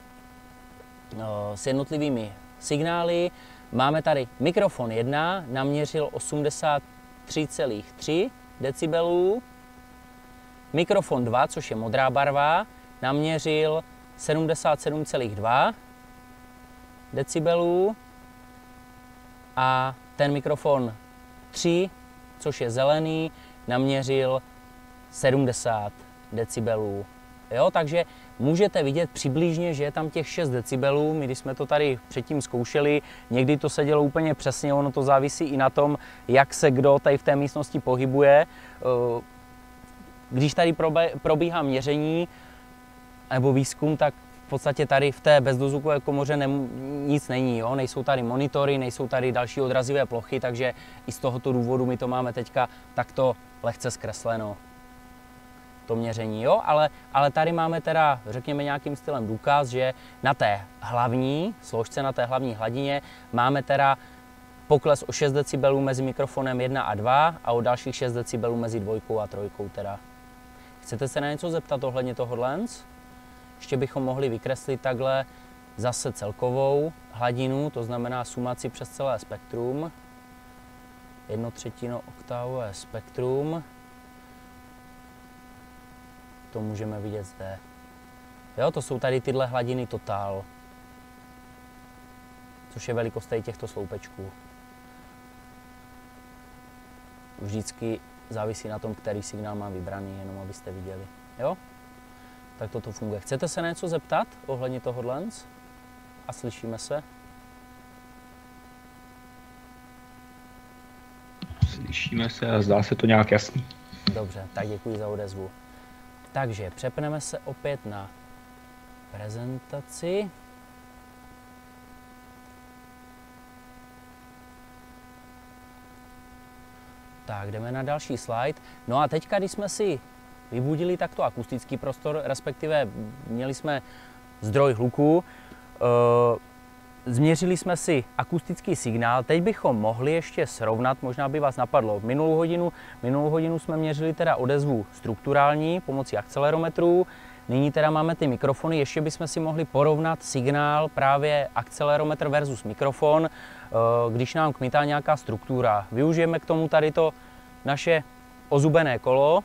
s jednotlivými signály? Máme tady mikrofon jedna, naměřil osmdesát tři celá tři decibelů. Mikrofon dva, což je modrá barva, naměřil sedmdesát sedm celá dva decibelů. A ten mikrofon tři, což je zelený, naměřil sedmdesát decibelů. Jo, takže můžete vidět přibližně, že je tam těch šest decibelů. My, když jsme to tady předtím zkoušeli, někdy to sedělo úplně přesně, ono to závisí i na tom, jak se kdo tady v té místnosti pohybuje. Když tady probíhá měření nebo výzkum, tak v podstatě tady v té bezdozvukové komoře ne, nic není, jo? Nejsou tady monitory, nejsou tady další odrazivé plochy, takže i z tohoto důvodu my to máme teďka takto lehce zkresleno, to měření, jo? Ale, ale tady máme teda, řekněme nějakým stylem důkaz, že na té hlavní složce, na té hlavní hladině máme teda pokles o šest decibelů mezi mikrofonem jedna a dva a o dalších šest decibelů mezi dvojkou a trojkou teda. Chcete se na něco zeptat ohledně tohohle? Ještě bychom mohli vykreslit takhle zase celkovou hladinu, to znamená sumaci přes celé spektrum. Jednotřetino oktávové spektrum. To můžeme vidět zde. Jo, to jsou tady tyhle hladiny totál, což je velikost tady těchto sloupečků. Vždycky závisí na tom, který signál mám vybraný, jenom abyste viděli. Jo? Tak toto funguje. Chcete se na něco zeptat ohledně tohohle? A slyšíme se? Slyšíme se a zdá se to nějak jasný. Dobře, tak děkuji za odezvu. Takže přepneme se opět na prezentaci. Tak, jdeme na další slide. No a teďka, když jsme si vybudili takto akustický prostor, respektive měli jsme zdroj hluku, e, změřili jsme si akustický signál, teď bychom mohli ještě srovnat, možná by vás napadlo, minulou hodinu, minulou hodinu jsme měřili teda odezvu strukturální pomocí akcelerometrů, nyní teda máme ty mikrofony, ještě bychom si mohli porovnat signál právě akcelerometr versus mikrofon, když nám kmitá nějaká struktura. Využijeme k tomu tady to naše ozubené kolo,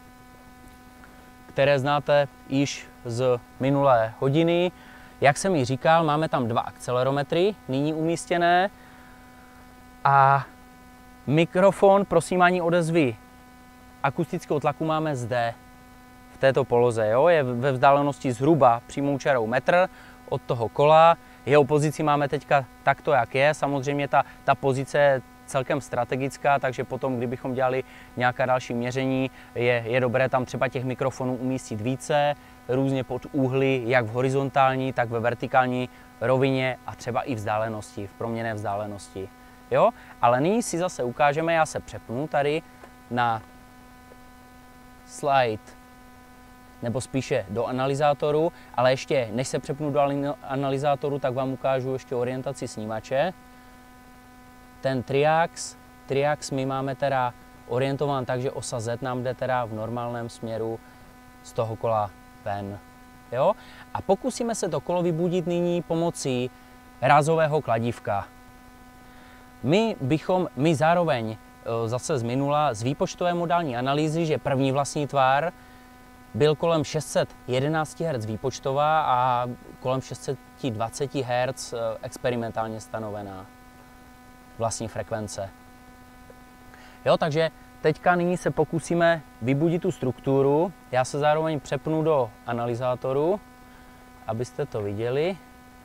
které znáte již z minulé hodiny. Jak jsem ji říkal, máme tam dva akcelerometry nyní umístěné a mikrofon pro snímání odezvy akustického tlaku máme zde, v této poloze. Jo? Je ve vzdálenosti zhruba přímou čarou metr od toho kola. Jeho pozici máme teďka takto, jak je. Samozřejmě ta, ta pozice je celkem strategická, takže potom, kdybychom dělali nějaká další měření, je, je dobré tam třeba těch mikrofonů umístit více, různě pod úhly, jak v horizontální, tak ve vertikální rovině a třeba i vzdálenosti, v proměnné vzdálenosti. Jo? Ale nyní si zase ukážeme, já se přepnu tady na slide, nebo spíše do analyzátoru, ale ještě než se přepnu do analyzátoru, tak vám ukážu ještě orientaci snímače. Ten triax, triax my máme teda orientován tak, že osa Z nám jde teda v normálním směru z toho kola ven. Jo? A pokusíme se to kolo vybudit nyní pomocí rázového kladívka. My bychom, my zároveň zase z minula z výpočtové modální analýzy, že první vlastní tvar byl kolem šest set jedenáct hertz výpočtová a kolem šest set dvacet hertz experimentálně stanovená vlastní frekvence. Jo, takže teďka nyní se pokusíme vybudit tu strukturu. Já se zároveň přepnu do analyzátoru, abyste to viděli.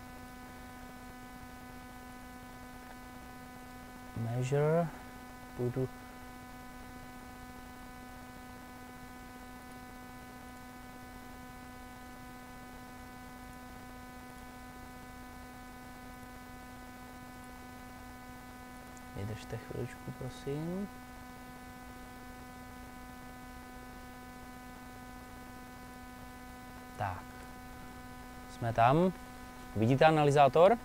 Measure, budu Vydržte chviličku, prosím. Tak, jsme tam. Vidíte analyzátor?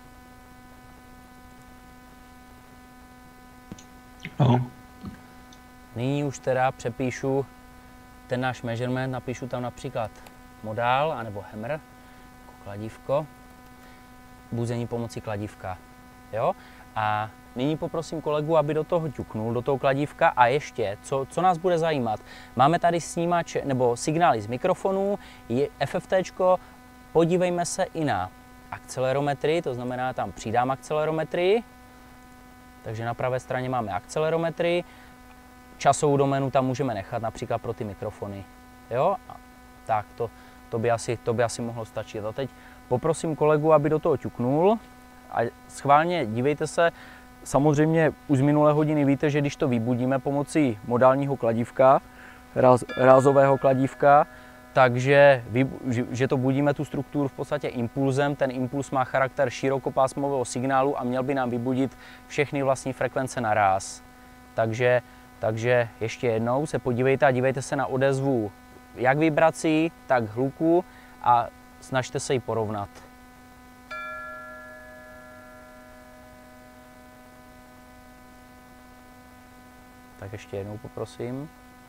No. Nyní už teda přepíšu ten náš measurement, napíšu tam například modál anebo hammer, jako kladívko, buzení pomocí kladívka. Jo? A nyní poprosím kolegu, aby do toho ťuknul, do toho kladívka a ještě, co, co nás bude zajímat. Máme tady snímač nebo signály z mikrofonů, je FFTčko, podívejme se i na akcelerometry, to znamená, tam přidám akcelerometry, takže na pravé straně máme akcelerometry, časovou doménu tam můžeme nechat například pro ty mikrofony. Jo? A tak to, to, by asi, to by asi mohlo stačit. A teď poprosím kolegu, aby do toho ťuknul a schválně dívejte se, samozřejmě už z minulé hodiny víte, že když to vybudíme pomocí modálního kladívka, ráz, rázového kladívka, takže vy, že to budíme tu strukturu v podstatě impulzem. Ten impuls má charakter širokopásmového signálu a měl by nám vybudit všechny vlastní frekvence naráz. Takže, takže ještě jednou se podívejte a dívejte se na odezvu jak vibrací, tak hluku a snažte se ji porovnat. Tak ještě jednou poprosím.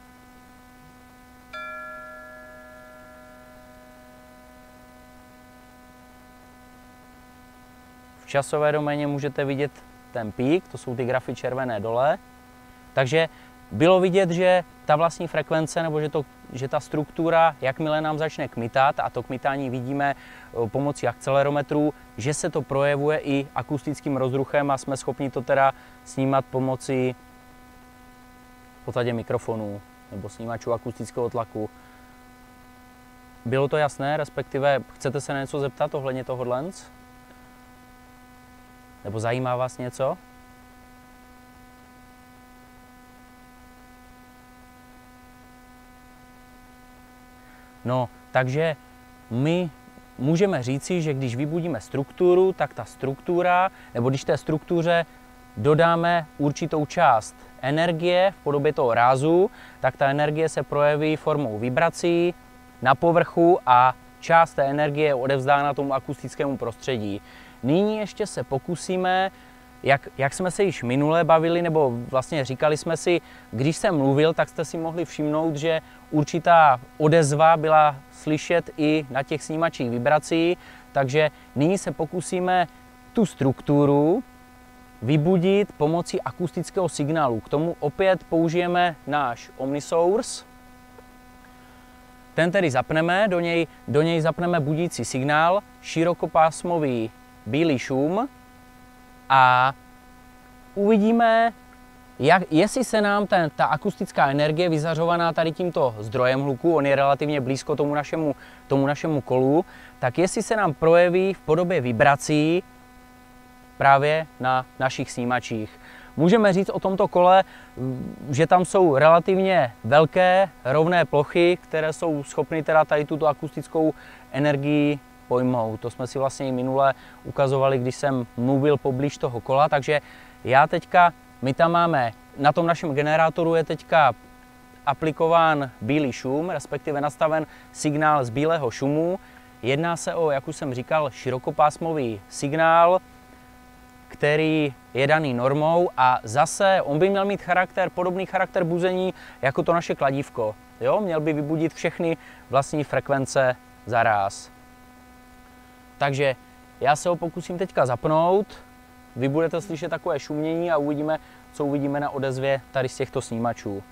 V časové doméně můžete vidět ten pík, to jsou ty grafy červené dole. Takže bylo vidět, že ta vlastní frekvence, nebo že, to, že ta struktura, jakmile nám začne kmitat, a to kmitání vidíme pomocí akcelerometrů, že se to projevuje i akustickým rozruchem a jsme schopni to teda snímat pomocí v podstatě mikrofonů nebo snímačů akustického tlaku. Bylo to jasné, respektive chcete se na něco zeptat ohledně tohohle? Nebo zajímá vás něco? No, takže my můžeme říci, že když vybudíme strukturu, tak ta struktura, nebo když té struktuře dodáme určitou část energie v podobě toho rázu, tak ta energie se projeví formou vibrací na povrchu a část té energie je odevzdána tomu akustickému prostředí. Nyní ještě se pokusíme, jak, jak jsme se již minule bavili, nebo vlastně říkali jsme si, když jsem mluvil, tak jste si mohli všimnout, že určitá odezva byla slyšet i na těch snímačích vibrací, takže nyní se pokusíme tu strukturu vybudit pomocí akustického signálu. K tomu opět použijeme náš Omnisource. Ten tedy zapneme, do něj, do něj zapneme budící signál, širokopásmový bílý šum a uvidíme, jak, jestli se nám ten, ta akustická energie vyzařovaná tady tímto zdrojem hluku, on je relativně blízko tomu našemu, tomu našemu kolu, tak jestli se nám projeví v podobě vibrací právě na našich snímačích. Můžeme říct o tomto kole, že tam jsou relativně velké rovné plochy, které jsou schopny teda tady tuto akustickou energii pojmout. To jsme si vlastně i minule ukazovali, když jsem mluvil poblíž toho kola, takže já teďka, my tam máme, na tom našem generátoru je teďka aplikován bílý šum, respektive nastaven signál z bílého šumu. Jedná se o, jak už jsem říkal, širokopásmový signál, který je daný normou a zase on by měl mít charakter, podobný charakter buzení jako to naše kladívko. Jo? Měl by vybudit všechny vlastní frekvence za ráz. Takže já se ho pokusím teďka zapnout, vy budete slyšet takové šumění a uvidíme, co uvidíme na odezvě tady z těchto snímačů.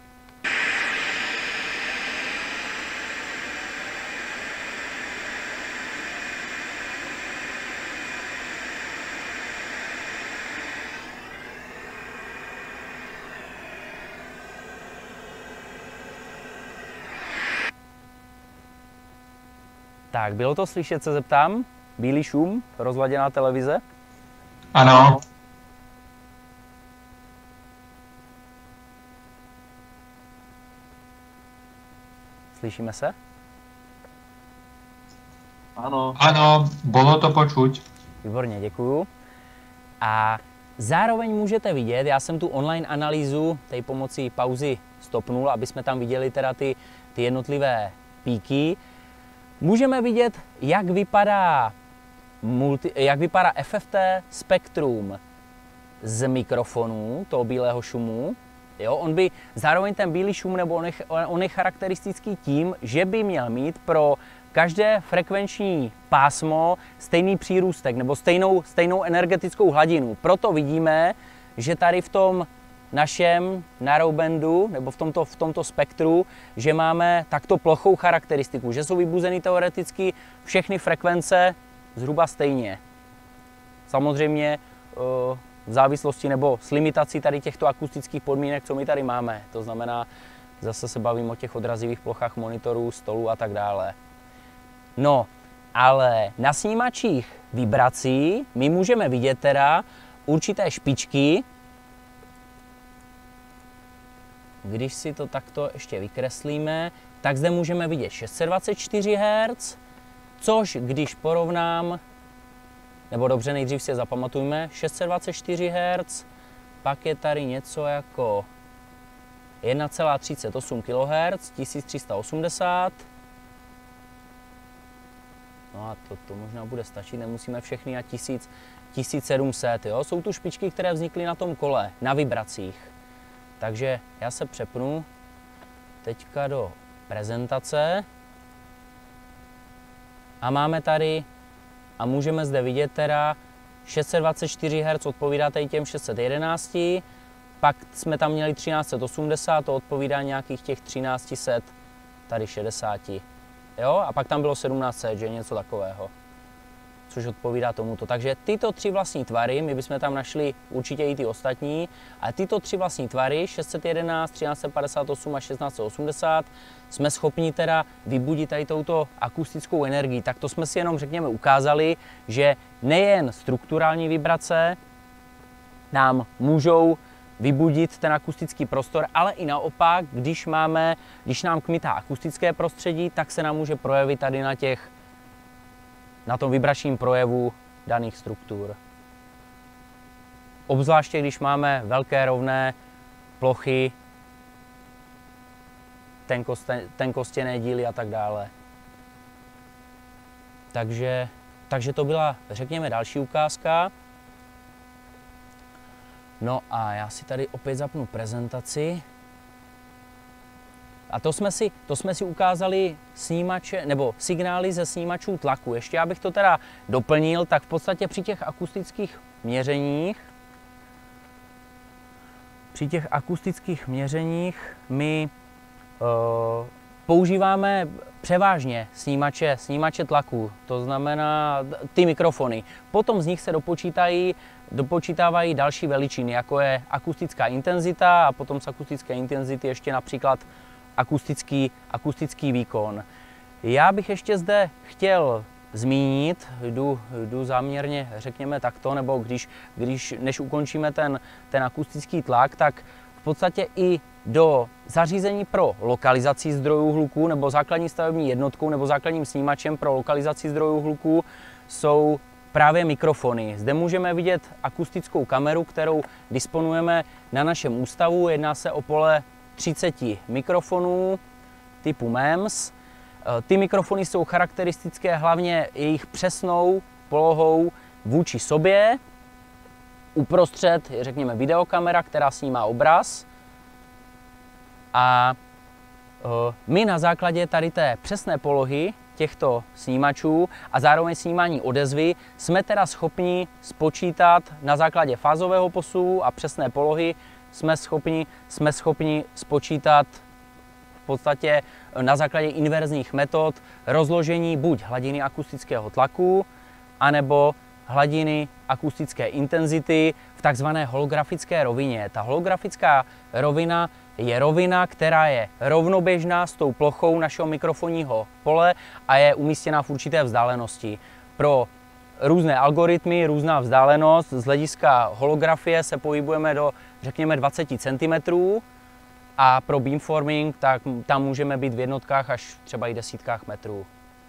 Tak, bylo to slyšet, se zeptám? Bílý šum, rozladěná televize? Ano. Slyšíme se? Ano. Ano, bolo to počuť. Výborně, děkuju. A zároveň můžete vidět, já jsem tu online analýzu tej pomocí pauzy stopnul, aby jsme tam viděli teda ty, ty jednotlivé píky. Můžeme vidět, jak vypadá, multi, jak vypadá F F T spektrum z mikrofonů toho bílého šumu. Jo, on by, zároveň ten bílý šum, nebo on je, on je charakteristický tím, že by měl mít pro každé frekvenční pásmo stejný přírůstek nebo stejnou, stejnou energetickou hladinu. Proto vidíme, že tady v tom našem narrowbandu, nebo v tomto, v tomto spektru, že máme takto plochou charakteristiku, že jsou vybuzeny teoreticky všechny frekvence zhruba stejně. Samozřejmě v závislosti nebo s limitací tady těchto akustických podmínek, co my tady máme. To znamená, zase se bavím o těch odrazivých plochách monitorů, stolů a tak dále. No, ale na snímačích vibrací my můžeme vidět teda určité špičky. Když si to takto ještě vykreslíme, tak zde můžeme vidět šest set dvacet čtyři hertzů, což když porovnám, nebo dobře, nejdřív si je zapamatujme, šest set dvacet čtyři hertzů, pak je tady něco jako jedna celá třicet osm kilohertzů, tisíc tři sta osmdesát. No a to, to možná bude stačit, nemusíme všechny na tisíc, tisíc sedm set, jo? Jsou tu špičky, které vznikly na tom kole, na vibracích. Takže já se přepnu teďka do prezentace a máme tady, a můžeme zde vidět teda šest set dvacet čtyři hertzů odpovídá tady těm šest set jedenáct, pak jsme tam měli třináct set osmdesát, to odpovídá nějakých těch třináct set tady šedesát. Jo? A pak tam bylo sedmnáct set, že něco takového, což odpovídá tomuto. Takže tyto tři vlastní tvary, my bychom tam našli určitě i ty ostatní, ale tyto tři vlastní tvary, šest set jedenáct, třináct set padesát osm a šestnáct set osmdesát, jsme schopni teda vybudit tady touto akustickou energii. Tak to jsme si jenom, řekněme, ukázali, že nejen strukturální vibrace nám můžou vybudit ten akustický prostor, ale i naopak, když, máme, když nám kmitá akustické prostředí, tak se nám může projevit tady na, těch, na tom vibračním projevu daných struktur. Obzvláště, když máme velké rovné plochy, tenkostěné díly a tak dále. Takže, takže to byla, řekněme, další ukázka. No a já si tady opět zapnu prezentaci. A to jsme si, to jsme si ukázali snímače, nebo signály ze snímačů tlaku. Ještě abych to teda doplnil, tak v podstatě při těch akustických měřeních, při těch akustických měřeních my uh, používáme převážně snímače, snímače tlaku, to znamená ty mikrofony. Potom z nich se dopočítají, dopočítávají další veličiny, jako je akustická intenzita a potom z akustické intenzity ještě například akustický, akustický výkon. Já bych ještě zde chtěl zmínit, jdu, jdu záměrně, řekněme takto, nebo když, když než ukončíme ten, ten akustický tlak, tak v podstatě i do zařízení pro lokalizaci zdrojů hluku nebo základní stavební jednotkou nebo základním snímačem pro lokalizaci zdrojů hluku jsou právě mikrofony. Zde můžeme vidět akustickou kameru, kterou disponujeme na našem ústavu. Jedná se o pole třicet mikrofonů typu M E M S. Ty mikrofony jsou charakteristické hlavně jejich přesnou polohou vůči sobě. Uprostřed je, řekněme, videokamera, která snímá obraz. A my na základě tady té přesné polohy těchto snímačů a zároveň snímání odezvy jsme teda schopni spočítat na základě fázového posunu a přesné polohy jsme schopni, jsme schopni spočítat v podstatě na základě inverzních metod rozložení buď hladiny akustického tlaku, anebo hladiny akustické intenzity v takzvané holografické rovině. Ta holografická rovina je rovina, která je rovnoběžná s tou plochou našeho mikrofonního pole a je umístěna v určité vzdálenosti. Pro různé algoritmy, různá vzdálenost z hlediska holografie se pohybujeme do, řekněme, dvacet centimetrů a pro beamforming tak tam můžeme být v jednotkách až třeba i desítkách metrů.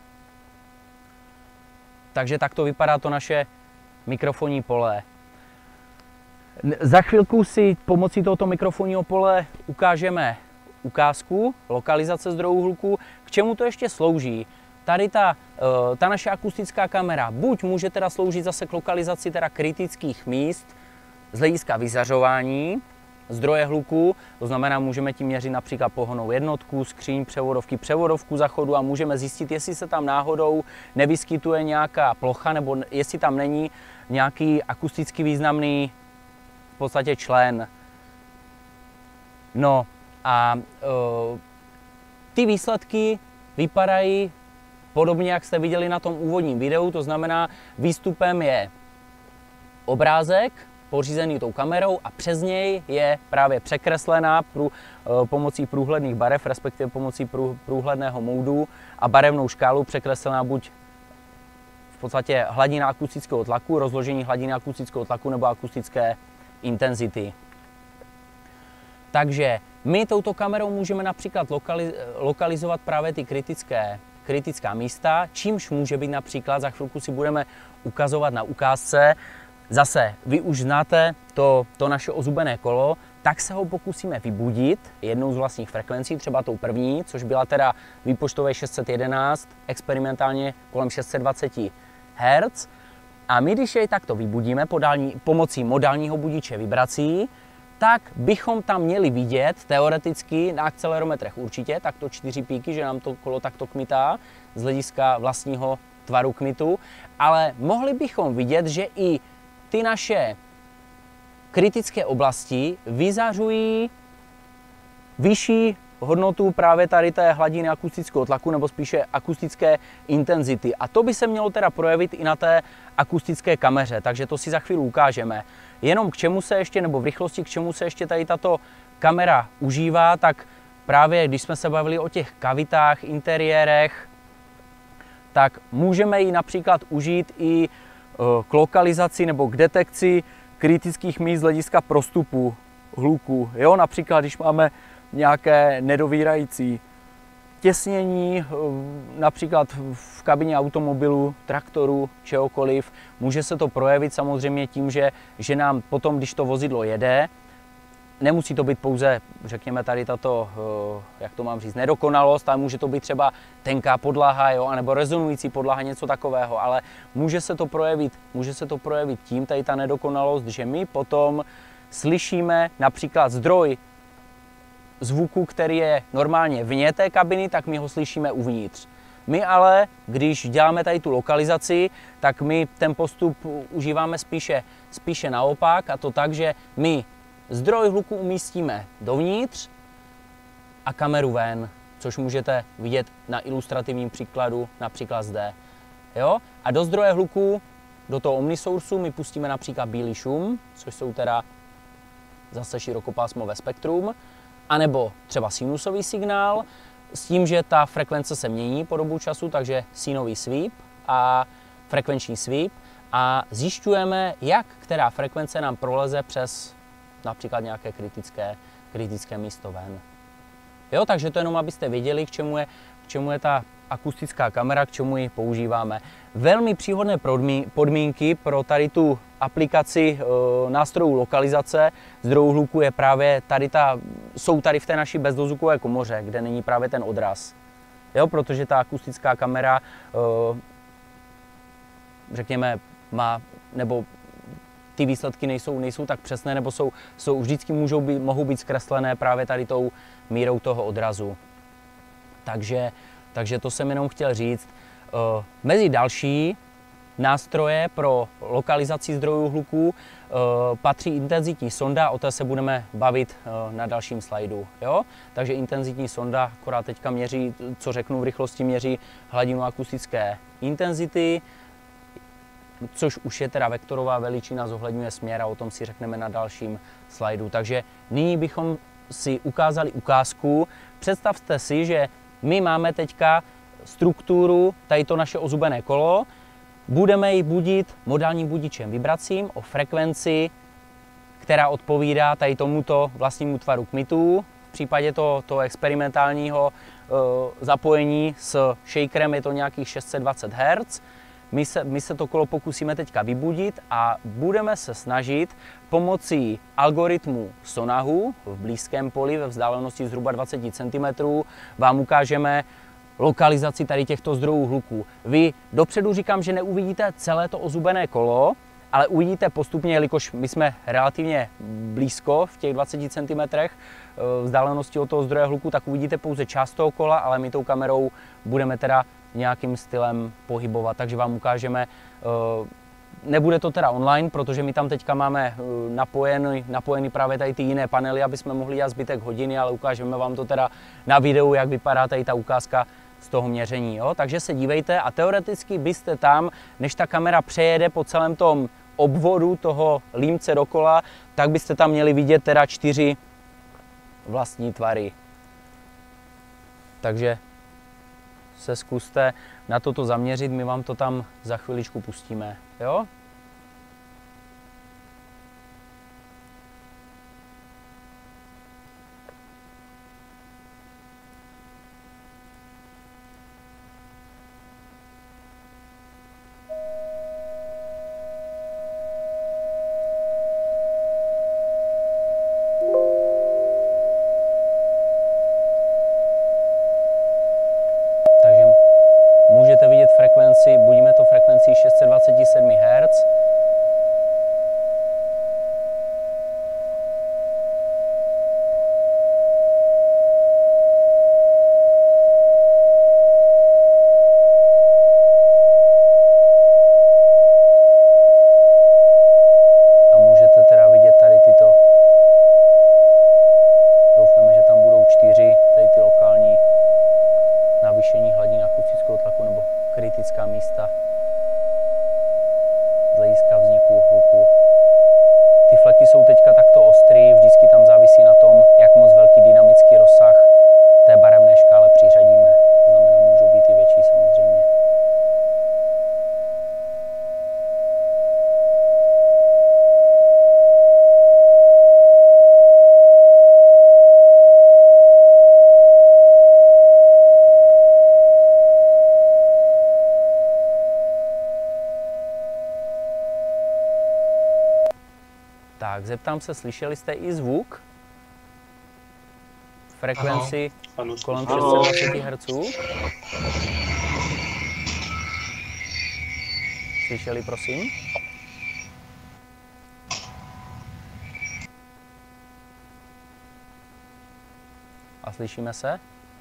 Takže takto vypadá to naše mikrofonní pole. Za chvilku si pomocí tohoto mikrofonního pole ukážeme ukázku lokalizace zdrojů hluku. K čemu to ještě slouží? Tady ta, ta naše akustická kamera buď může teda sloužit zase k lokalizaci teda kritických míst z hlediska vyzařování zdroje hluku, to znamená, můžeme tím měřit například pohonnou jednotku, skříň, převodovky, převodovku zachodu a můžeme zjistit, jestli se tam náhodou nevyskytuje nějaká plocha nebo jestli tam není nějaký akusticky významný v podstatě člen. No a uh, ty výsledky vypadají podobně, jak jste viděli na tom úvodním videu, to znamená, výstupem je obrázek pořízený tou kamerou a přes něj je právě překreslená prů, uh, pomocí průhledných barev, respektive pomocí prů, průhledného módu a barevnou škálu překreslená buď v podstatě hladina akustického tlaku, rozložení hladiny akustického tlaku nebo akustické intenzity. Takže my touto kamerou můžeme například lokaliz lokalizovat právě ty kritické, kritická místa, čímž může být například, za chvilku si budeme ukazovat na ukázce, zase vy už znáte to, to naše ozubené kolo, tak se ho pokusíme vybudit jednou z vlastních frekvencí, třeba tou první, což byla teda výpočtové šest set jedenáct, experimentálně kolem šest set dvacet hertzů. A my, když jej takto vybudíme podální, pomocí modálního budiče vibrací, tak bychom tam měli vidět teoreticky na akcelerometrech určitě takto čtyři píky, že nám to kolo takto kmitá z hlediska vlastního tvaru kmitu, ale mohli bychom vidět, že i ty naše kritické oblasti vyzařují vyšší hodnotu právě tady té hladiny akustického tlaku nebo spíše akustické intenzity. A to by se mělo teda projevit i na té akustické kameře, takže to si za chvíli ukážeme. Jenom k čemu se ještě, nebo v rychlosti, k čemu se ještě tady tato kamera užívá, tak právě když jsme se bavili o těch kavitách, interiérech, tak můžeme ji například užít i k lokalizaci nebo k detekci kritických míst z hlediska prostupu hluku. Jo? Například, když máme nějaké nedovírající těsnění, například v kabině automobilu, traktoru, čehokoliv, může se to projevit samozřejmě tím, že, že nám potom, když to vozidlo jede, nemusí to být pouze, řekněme tady tato, jak to mám říct, nedokonalost, ale může to být třeba tenká podlaha, jo, anebo rezonující podlaha, něco takového, ale může se to projevit, může se to projevit tím, tady ta nedokonalost, že my potom slyšíme například zdroj zvuku, který je normálně vně té kabiny, tak my ho slyšíme uvnitř. My ale, když děláme tady tu lokalizaci, tak my ten postup užíváme spíše, spíše naopak, a to tak, že my zdroj hluku umístíme dovnitř a kameru ven, což můžete vidět na ilustrativním příkladu, například zde. Jo? A do zdroje hluku, do toho omnisourcu, my pustíme například bílý šum, což jsou teda zase širokopásmové spektrum, anebo třeba sinusový signál, s tím, že ta frekvence se mění po dobu času, takže sínový sweep a frekvenční sweep, a zjišťujeme, jak která frekvence nám proleze přes například nějaké kritické, kritické místo ven. Jo, takže to jenom, abyste věděli, k čemu je, k čemu je ta akustická kamera, k čemu ji používáme. Velmi příhodné podmínky pro tady tu aplikaci e, nástrojů lokalizace zdrojů hluku je právě tady ta, jsou tady v té naší bezdozvukové komoře, kde není právě ten odraz. Jo, protože ta akustická kamera, e, řekněme, má, nebo ty výsledky nejsou, nejsou tak přesné, nebo jsou, jsou vždycky můžou být, mohou být zkreslené právě tady tou mírou toho odrazu. Takže, takže to jsem jenom chtěl říct. E, mezi další nástroje pro lokalizaci zdrojů hluku e, patří intenzitní sonda, o té se budeme bavit e, na dalším slajdu. Jo? Takže intenzitní sonda, akorát teďka měří, co řeknu v rychlosti, měří hladinu akustické intenzity, což už je teda vektorová veličina, zohledňuje směr, a o tom si řekneme na dalším slajdu. Takže nyní bychom si ukázali ukázku. Představte si, že my máme teďka strukturu, tady to naše ozubené kolo, budeme ji budit modálním budičem vibracím o frekvenci, která odpovídá tady tomuto vlastnímu tvaru kmitů. V případě toho, toho experimentálního e, zapojení s shakerem je to nějakých šest set dvacet hertzů. My se, my se to kolo pokusíme teďka vybudit a budeme se snažit pomocí algoritmu Sonahu v blízkém poli ve vzdálenosti zhruba dvacet centimetrů vám ukážeme lokalizaci tady těchto zdrojů hluku. Vy dopředu říkám, že neuvidíte celé to ozubené kolo, ale uvidíte postupně, jelikož my jsme relativně blízko v těch dvaceti centimetrech vzdálenosti od toho zdroje hluku, tak uvidíte pouze část toho kola, ale my tou kamerou budeme teda nějakým stylem pohybovat, takže vám ukážeme, nebude to teda online, protože my tam teďka máme napojený, napojený právě tady ty jiné panely, aby jsme mohli dělat zbytek hodiny, ale ukážeme vám to teda na videu, jak vypadá tady ta ukázka z toho měření. Jo? Takže se dívejte a teoreticky byste tam, než ta kamera přejede po celém tom obvodu toho límce dokola, tak byste tam měli vidět teda čtyři vlastní tvary. Takže se zkuste na toto zaměřit, my vám to tam za chviličku pustíme. Jo? Můžete vidět frekvenci, budíme to frekvencí šest set dvacet sedm hertzů. Tak, zeptám se, slyšeli jste i zvuk? Frekvenci Ano. kolem šest set dvacet hertzů? Slyšeli, prosím? A slyšíme se?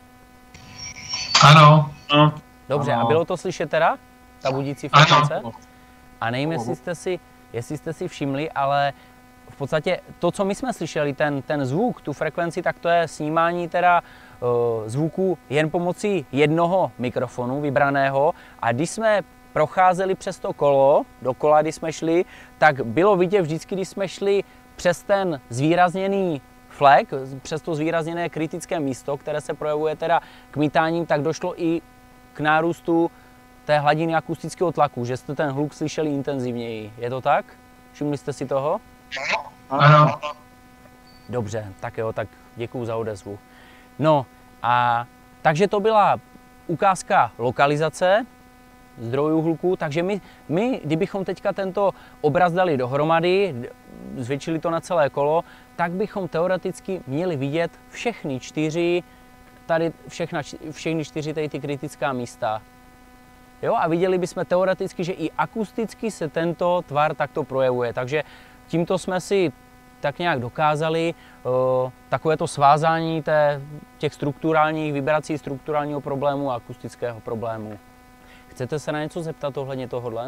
Ano. No, Dobře, Ano. a bylo to slyšet teda? Ta budící frekvence? Ano. A nevím, jestli jste si, jestli jste si všimli, ale v podstatě to, co my jsme slyšeli, ten, ten zvuk, tu frekvenci, tak to je snímání teda uh, zvuku jen pomocí jednoho mikrofonu vybraného. A když jsme procházeli přes to kolo, dokola, když jsme šli, tak bylo vidět vždycky, když jsme šli přes ten zvýrazněný flek, přes to zvýrazněné kritické místo, které se projevuje teda kmitáním, tak došlo i k nárůstu té hladiny akustického tlaku, že jste ten hluk slyšeli intenzivněji. Je to tak? Všimli jste si toho? Ano. Dobře, tak jo, tak děkuju za odezvu. No a takže to byla ukázka lokalizace zdrojů hluku, takže my, my, kdybychom teďka tento obraz dali dohromady, zvětšili to na celé kolo, tak bychom teoreticky měli vidět všechny čtyři, tady všechna, všechny čtyři tady ty kritická místa. Jo, a viděli bychom teoreticky, že i akusticky se tento tvar takto projevuje. Takže tímto jsme si tak nějak dokázali uh, takovéto svázání té, těch strukturálních, vibrací strukturálního problému a akustického problému. Chcete se na něco zeptat ohledně tohohle?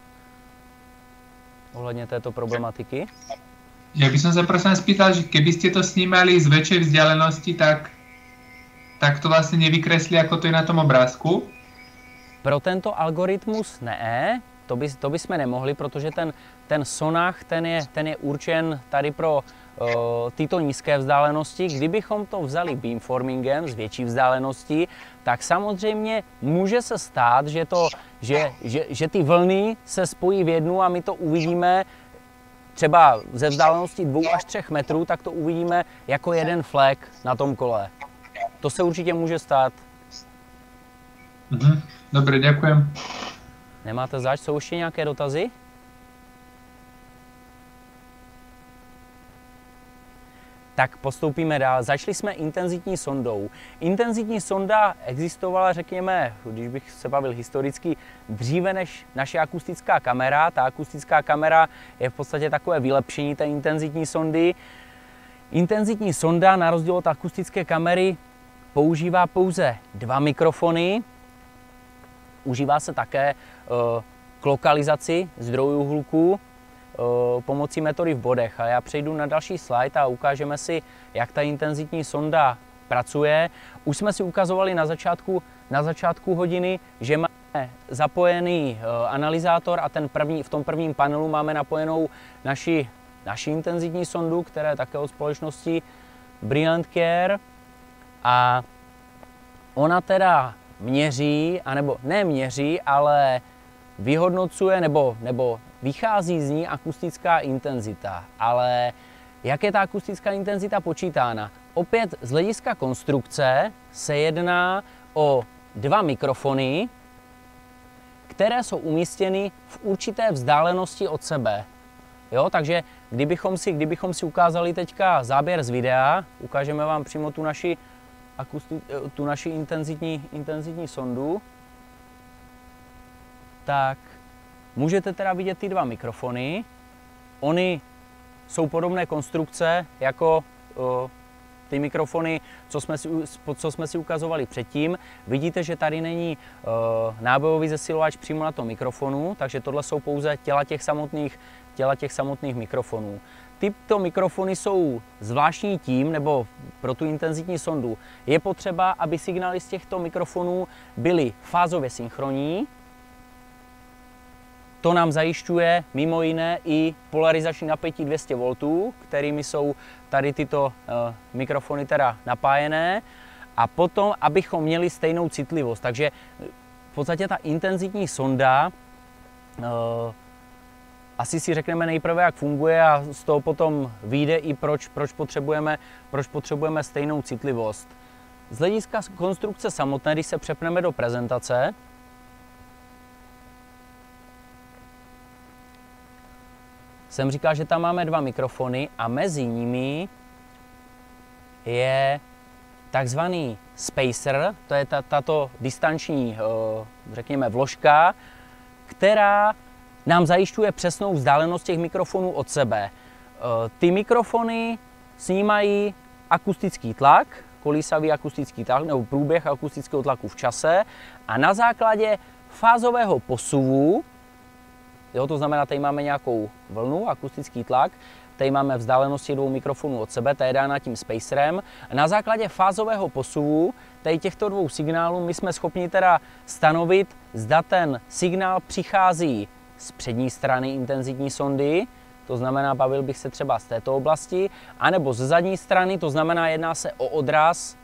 Ohledně této problematiky? Ja by som sa prosím spýtal, že keby ste to snímali z väčšej vzdialenosti, tak, tak to vlastne nevykresli, ako to je na tom obrázku? Pro tento algoritmus ne, to, by, to bychom nemohli, protože ten, ten sonach, ten je, ten je určen tady pro uh, tyto nízké vzdálenosti. Kdybychom to vzali beamformingem z větší vzdálenosti, tak samozřejmě může se stát, že, to, že, že, že ty vlny se spojí v jednu a my to uvidíme třeba ze vzdálenosti dvou až třech metrů, tak to uvidíme jako jeden flek na tom kole. To se určitě může stát. Mhm. Dobre, ďakujem. Nemáte zač? Jsou ještě nějaké dotazy? Tak postoupíme dál. Začali jsme intenzitní sondou. Intenzitní sonda existovala, řekněme, když bych se bavil historicky, dříve než naše akustická kamera. Ta akustická kamera je v podstatě takové vylepšení té intenzitní sondy. Intenzitní sonda, na rozdíl od akustické kamery, používá pouze dva mikrofony. Užívá se také k lokalizaci zdrojů hluku pomocí metody v bodech. A já přejdu na další slide a ukážeme si, jak ta intenzitní sonda pracuje. Už jsme si ukazovali na začátku, na začátku hodiny, že máme zapojený analyzátor a ten první, v tom prvním panelu máme napojenou naši, naši intenzitní sondu, která je také od společnosti Brilliant Care. A ona teda měří, anebo ne měří, ale vyhodnocuje nebo, nebo vychází z ní akustická intenzita. Ale jak je ta akustická intenzita počítána? Opět z hlediska konstrukce se jedná o dva mikrofony, které jsou umístěny v určité vzdálenosti od sebe. Jo, takže kdybychom si, kdybychom si ukázali teďka záběr z videa, ukážeme vám přímo tu naši Akusti- tu naši intenzitní, intenzitní sondu, tak můžete teda vidět ty dva mikrofony. Ony jsou podobné konstrukce jako o, ty mikrofony, co jsme, si, co jsme si ukazovali předtím. Vidíte, že tady není o, nábojový zesilovač přímo na tom mikrofonu, takže tohle jsou pouze těla těch samotných, těla těch samotných mikrofonů. Tyto mikrofony jsou zvláštní tím, nebo pro tu intenzitní sondu je potřeba, aby signály z těchto mikrofonů byly fázově synchronní. To nám zajišťuje mimo jiné i polarizační napětí dvě stě voltů, kterými jsou tady tyto uh, mikrofony teda napájené. A potom, abychom měli stejnou citlivost. Takže v podstatě ta intenzitní sonda uh, asi si řekneme nejprve, jak funguje a z toho potom vyjde i proč, proč, potřebujeme, proč potřebujeme stejnou citlivost. Z hlediska konstrukce samotné, když se přepneme do prezentace, jsem říkal, že tam máme dva mikrofony a mezi nimi je takzvaný spacer, to je ta, tato distanční, řekněme, vložka, která nám zajišťuje přesnou vzdálenost těch mikrofonů od sebe. Ty mikrofony snímají akustický tlak, kolísavý akustický tlak nebo průběh akustického tlaku v čase a na základě fázového posuvu, jo, to znamená, tady máme nějakou vlnu, akustický tlak, tady máme vzdálenost těch dvou mikrofonů od sebe, ta je dána tím spacerem. A na základě fázového posuvu tady těchto dvou signálů my jsme schopni teda stanovit, zda ten signál přichází z přední strany intenzitní sondy, to znamená, bavil bych se třeba z této oblasti, anebo ze zadní strany, to znamená, jedná se o odraz,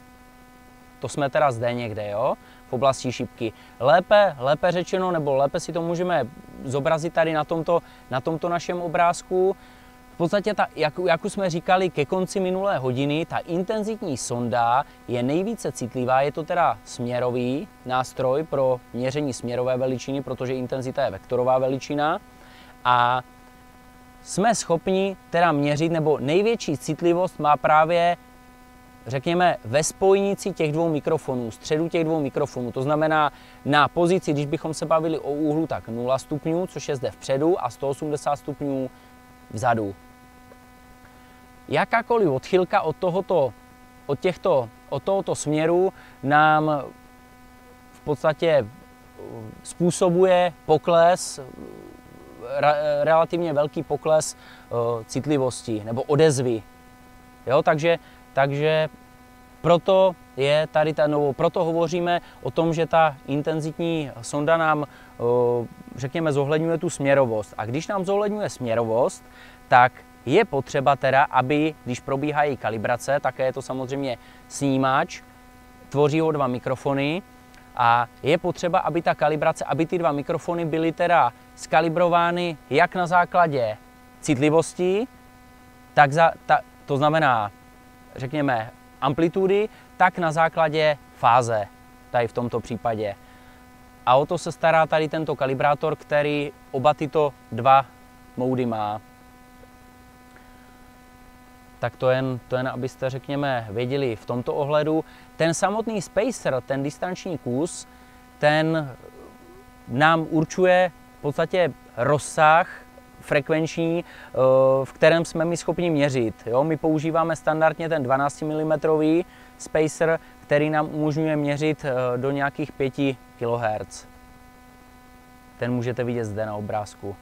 to jsme teda zde někde, jo, v oblasti šipky. Lépe, lépe řečeno, nebo lépe si to můžeme zobrazit tady na tomto, na tomto našem obrázku. V podstatě, ta, jak, jak už jsme říkali ke konci minulé hodiny, ta intenzitní sonda je nejvíce citlivá, je to teda směrový nástroj pro měření směrové veličiny, protože intenzita je vektorová veličina a jsme schopni teda měřit, nebo největší citlivost má právě, řekněme, ve spojnici těch dvou mikrofonů, středu těch dvou mikrofonů. To znamená na pozici, když bychom se bavili o úhlu, tak nula stupňů, což je zde vpředu, a sto osmdesát stupňů vzadu. Jakákoliv odchylka od tohoto, od těchto, od tohoto směru nám v podstatě způsobuje pokles, relativně velký pokles citlivosti nebo odezvy. Jo, takže, takže proto je tady ta, no, proto hovoříme o tom, že ta intenzitní sonda nám, řekněme, zohledňuje tu směrovost. A když nám zohledňuje směrovost, tak je potřeba teda, aby, když probíhají kalibrace, také je to samozřejmě snímač, tvoří ho dva mikrofony a je potřeba, aby ta kalibrace, aby ty dva mikrofony byly teda skalibrovány jak na základě citlivosti, tak za, ta, to znamená, řekněme, amplitudy, tak na základě fáze, tady v tomto případě. A o to se stará tady tento kalibrátor, který oba tyto dva módy má. Tak to jen, to jen, abyste, řekněme, věděli v tomto ohledu. Ten samotný spacer, ten distanční kus, ten nám určuje v podstatě rozsah frekvenční, v kterém jsme my schopni měřit. Jo? My používáme standardně ten dvanáct milimetrů spacer, který nám umožňuje měřit do nějakých pěti kilohertz. Ten můžete vidět zde na obrázku.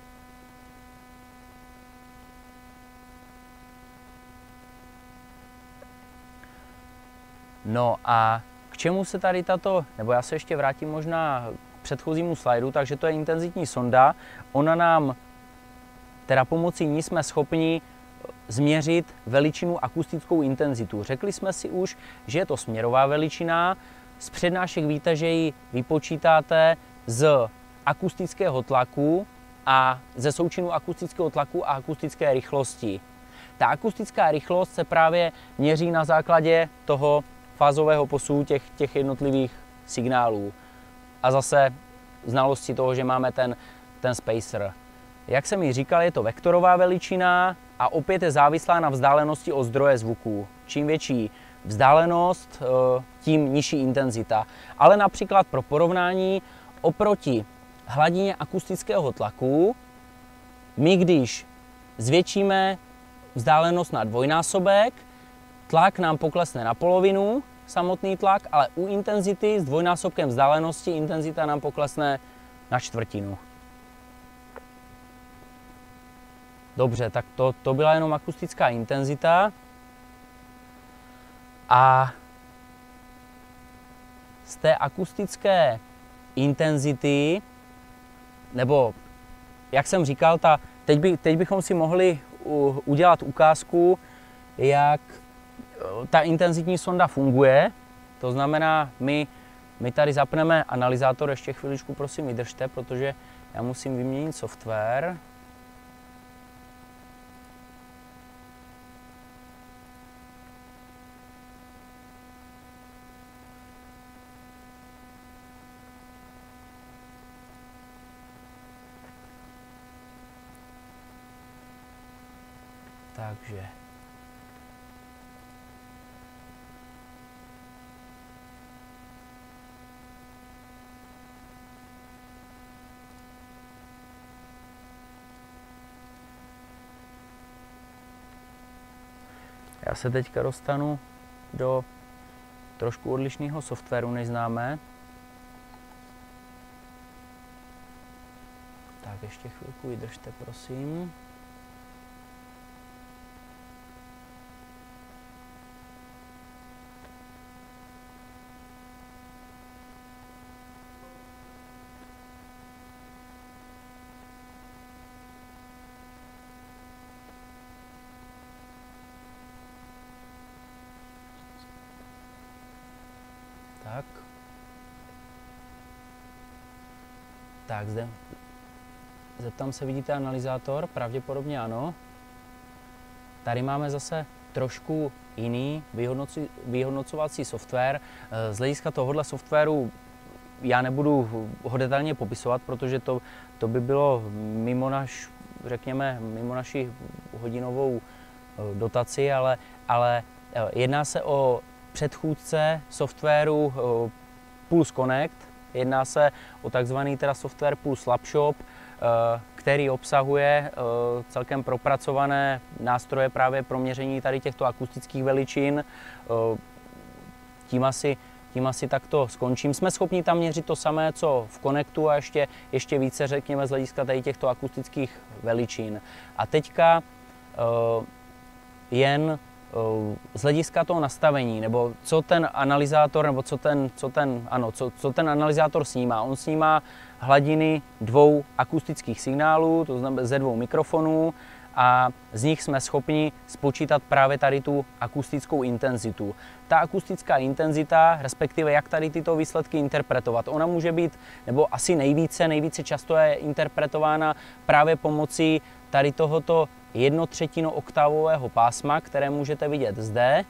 No a k čemu se tady tato, nebo já se ještě vrátím možná k předchozímu slajdu, takže to je intenzitní sonda. Ona nám, teda pomocí ní jsme schopni změřit veličinu akustickou intenzitu. Řekli jsme si už, že je to směrová veličina. Z přednášek víte, že ji vypočítáte z akustického tlaku a ze součinu akustického tlaku a akustické rychlosti. Ta akustická rychlost se právě měří na základě toho fázového posunu těch, těch jednotlivých signálů. A zase znalosti toho, že máme ten, ten spacer. Jak jsem ji říkal, je to vektorová veličina a opět je závislá na vzdálenosti od zdroje zvuku. Čím větší vzdálenost, tím nižší intenzita. Ale například pro porovnání oproti hladině akustického tlaku, my když zvětšíme vzdálenost na dvojnásobek, tlak nám poklesne na polovinu, samotný tlak, ale u intenzity s dvojnásobkem vzdálenosti intenzita nám poklesne na čtvrtinu. Dobře, tak to, to byla jenom akustická intenzita. A z té akustické intenzity, nebo jak jsem říkal, ta, teď, by, teď bychom si mohli u, udělat ukázku, jak ta intenzitní sonda funguje. To znamená, my, my tady zapneme analyzátor, ještě chviličku prosím vydržte, protože já musím vyměnit software. Takže já se teďka dostanu do trošku odlišného softwaru, než známe. Tak ještě chvilku vydržte, prosím. Tak. Tak zde. Zeptám se, vidíte analyzátor? Pravděpodobně ano. Tady máme zase trošku jiný vyhodnoci, vyhodnocovací software. Z hlediska tohohle softwaru já nebudu ho detailně popisovat, protože to, to by bylo mimo naš, řekněme, mimo naši hodinovou dotaci, ale, ale jedná se o předchůdce softwaru Pulse Connect. Jedná se o takzvaný teda software Pulse LabShop, který obsahuje celkem propracované nástroje právě pro měření tady těchto akustických veličin. Tím asi, tím asi takto skončím. Jsme schopni tam měřit to samé, co v Connectu a ještě, ještě více, řekněme, z hlediska tady těchto akustických veličin. A teďka jen z hlediska toho nastavení, nebo co ten analyzátor, nebo co ten, co ten, ano, co, co ten analyzátor snímá. On snímá hladiny dvou akustických signálů, to znamená ze dvou mikrofonů, a z nich jsme schopni spočítat právě tady tu akustickou intenzitu. Ta akustická intenzita, respektive jak tady tyto výsledky interpretovat, ona může být, nebo asi nejvíce, nejvíce často je interpretována právě pomocí tady tohoto jednotřetino oktávového pásma, které můžete vidět zde.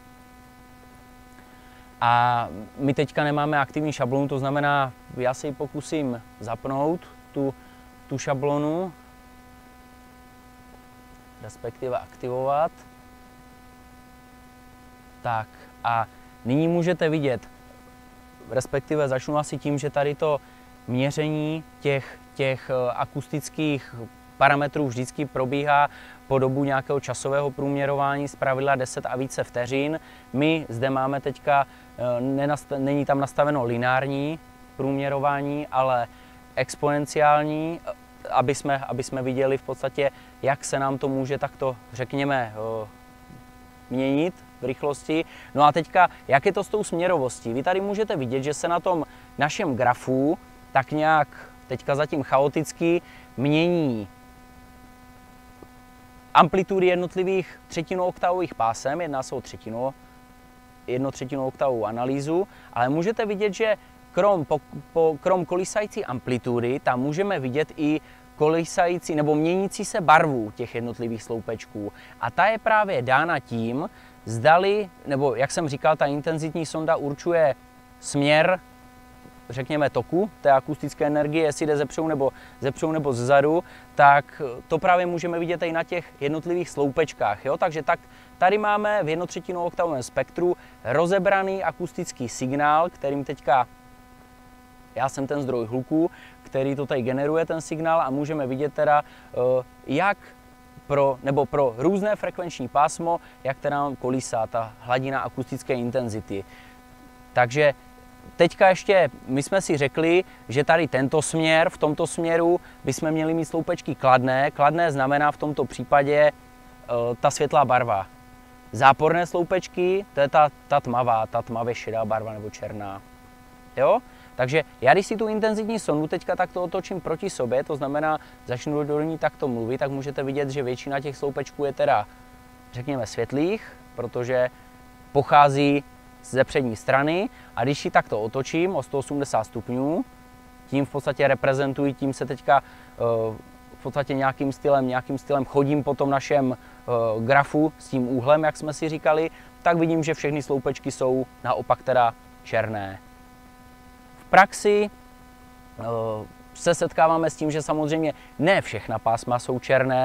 A my teďka nemáme aktivní šablonu, to znamená, já se ji pokusím zapnout, tu, tu šablonu, respektive aktivovat. Tak a nyní můžete vidět, respektive začnu asi tím, že tady to měření těch, těch akustických parametrů vždycky probíhá po dobu nějakého časového průměrování, zpravidla deset a více vteřin. My zde máme teďka, není tam nastaveno lineární průměrování, ale exponenciální, aby jsme, aby jsme viděli v podstatě, jak se nám to může takto, řekněme, měnit v rychlosti. No a teďka, jak je to s tou směrovostí? Vy tady můžete vidět, že se na tom našem grafu tak nějak, teďka zatím chaoticky, mění amplitudy jednotlivých třetinoktávových pásem, jedná se o třetinu, jednotřetinu oktávovou analýzu, ale můžete vidět, že krom, po, po, krom kolísající amplitudy, tam můžeme vidět i kolísající nebo měnící se barvu těch jednotlivých sloupečků. A ta je právě dána tím, zdali, nebo jak jsem říkal, ta intenzitní sonda určuje směr, řekněme, toku té akustické energie, jestli jde zepředu nebo, zepředu nebo zezadu, tak to právě můžeme vidět i na těch jednotlivých sloupečkách. Jo? Takže tak, tady máme v jednotřetinu oktávovém spektru rozebraný akustický signál, kterým teďka, já jsem ten zdroj hluku, který to tady generuje ten signál, a můžeme vidět teda, jak pro, nebo pro různé frekvenční pásmo, jak teda kolísá ta hladina akustické intenzity. Takže teďka ještě, my jsme si řekli, že tady tento směr, v tomto směru bychom měli mít sloupečky kladné. Kladné znamená v tomto případě e, ta světlá barva. Záporné sloupečky, to je ta, ta tmavá, ta tmavě šedá barva nebo černá. Jo? Takže já, když si tu intenzitní sondu teďka takto otočím proti sobě, to znamená, začnu do ní takto mluvit, tak můžete vidět, že většina těch sloupečků je teda, řekněme, světlých, protože pochází ze přední strany, a když ji takto otočím o sto osmdesát stupňů, tím v podstatě reprezentuji, tím se teďka v podstatě nějakým stylem, nějakým stylem chodím po tom našem grafu s tím úhlem, jak jsme si říkali, tak vidím, že všechny sloupečky jsou naopak teda černé. V praxi se setkáváme s tím, že samozřejmě ne všechna pásma jsou černé,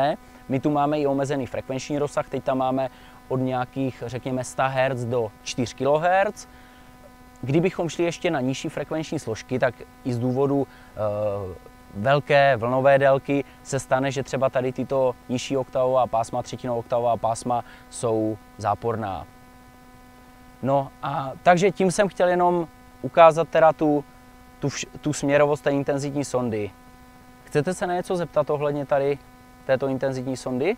My tu máme i omezený frekvenční rozsah, teď tam máme od nějakých, řekněme, sto hertz do čtyř kilohertz. Kdybychom šli ještě na nižší frekvenční složky, tak i z důvodu e, velké vlnové délky se stane, že třeba tady tyto nižší oktavová pásma, třetinoktavová pásma jsou záporná. No a takže tím jsem chtěl jenom ukázat teda tu, tu, tu směrovost té intenzitní sondy. Chcete se na něco zeptat ohledně tady této intenzitní sondy?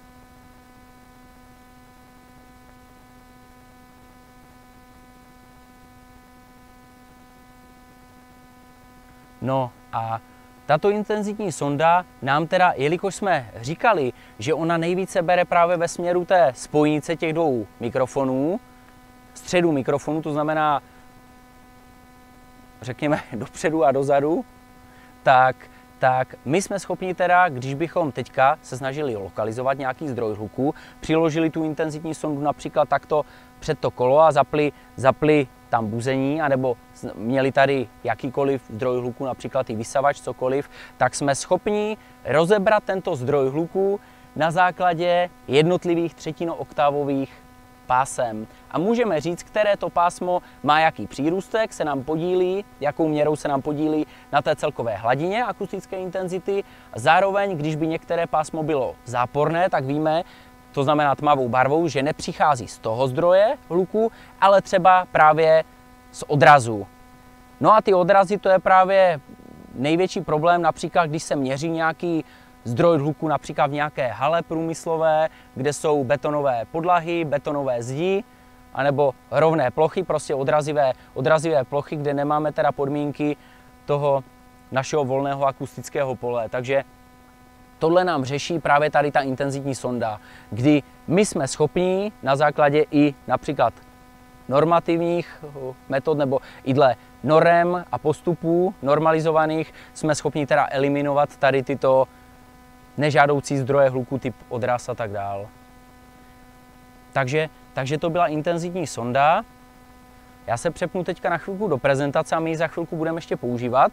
No a tato intenzitní sonda nám teda, jelikož jsme říkali, že ona nejvíce bere právě ve směru té spojnice těch dvou mikrofonů, středu mikrofonu, to znamená, řekněme, dopředu a dozadu, tak, tak my jsme schopni teda, když bychom teďka se snažili lokalizovat nějaký zdroj hluku, přiložili tu intenzitní sondu například takto před to kolo a zapli, zapli tam buzení, anebo měli tady jakýkoliv zdroj hluku, například i vysavač, cokoliv, tak jsme schopni rozebrat tento zdroj hluku na základě jednotlivých třetinoktávových pásem. A můžeme říct, které to pásmo má jaký přírůstek, se nám podílí, jakou měrou se nám podílí na té celkové hladině akustické intenzity. Zároveň, když by některé pásmo bylo záporné, tak víme, to znamená tmavou barvou, že nepřichází z toho zdroje hluku, ale třeba právě z odrazu. No a ty odrazy, to je právě největší problém, například když se měří nějaký zdroj hluku například v nějaké hale průmyslové, kde jsou betonové podlahy, betonové zdi, anebo rovné plochy, prostě odrazivé, odrazivé plochy, kde nemáme teda podmínky toho našeho volného akustického pole. Takže tohle nám řeší právě tady ta intenzitní sonda, kdy my jsme schopni na základě i například normativních metod nebo i dle norem a postupů normalizovaných jsme schopni teda eliminovat tady tyto nežádoucí zdroje hluku typ odraz a tak dál. Takže, takže to byla intenzitní sonda. Já se přepnu teďka na chvilku do prezentace a my ji za chvilku budeme ještě používat.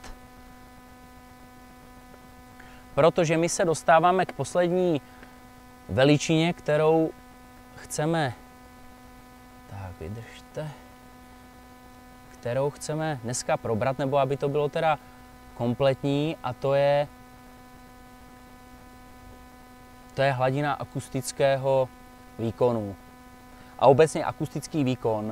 Protože my se dostáváme k poslední veličině, kterou chceme, tak vydržte, kterou chceme dneska probrat, nebo aby to bylo teda kompletní, a to je, to je hladina akustického výkonu. A obecně akustický výkon.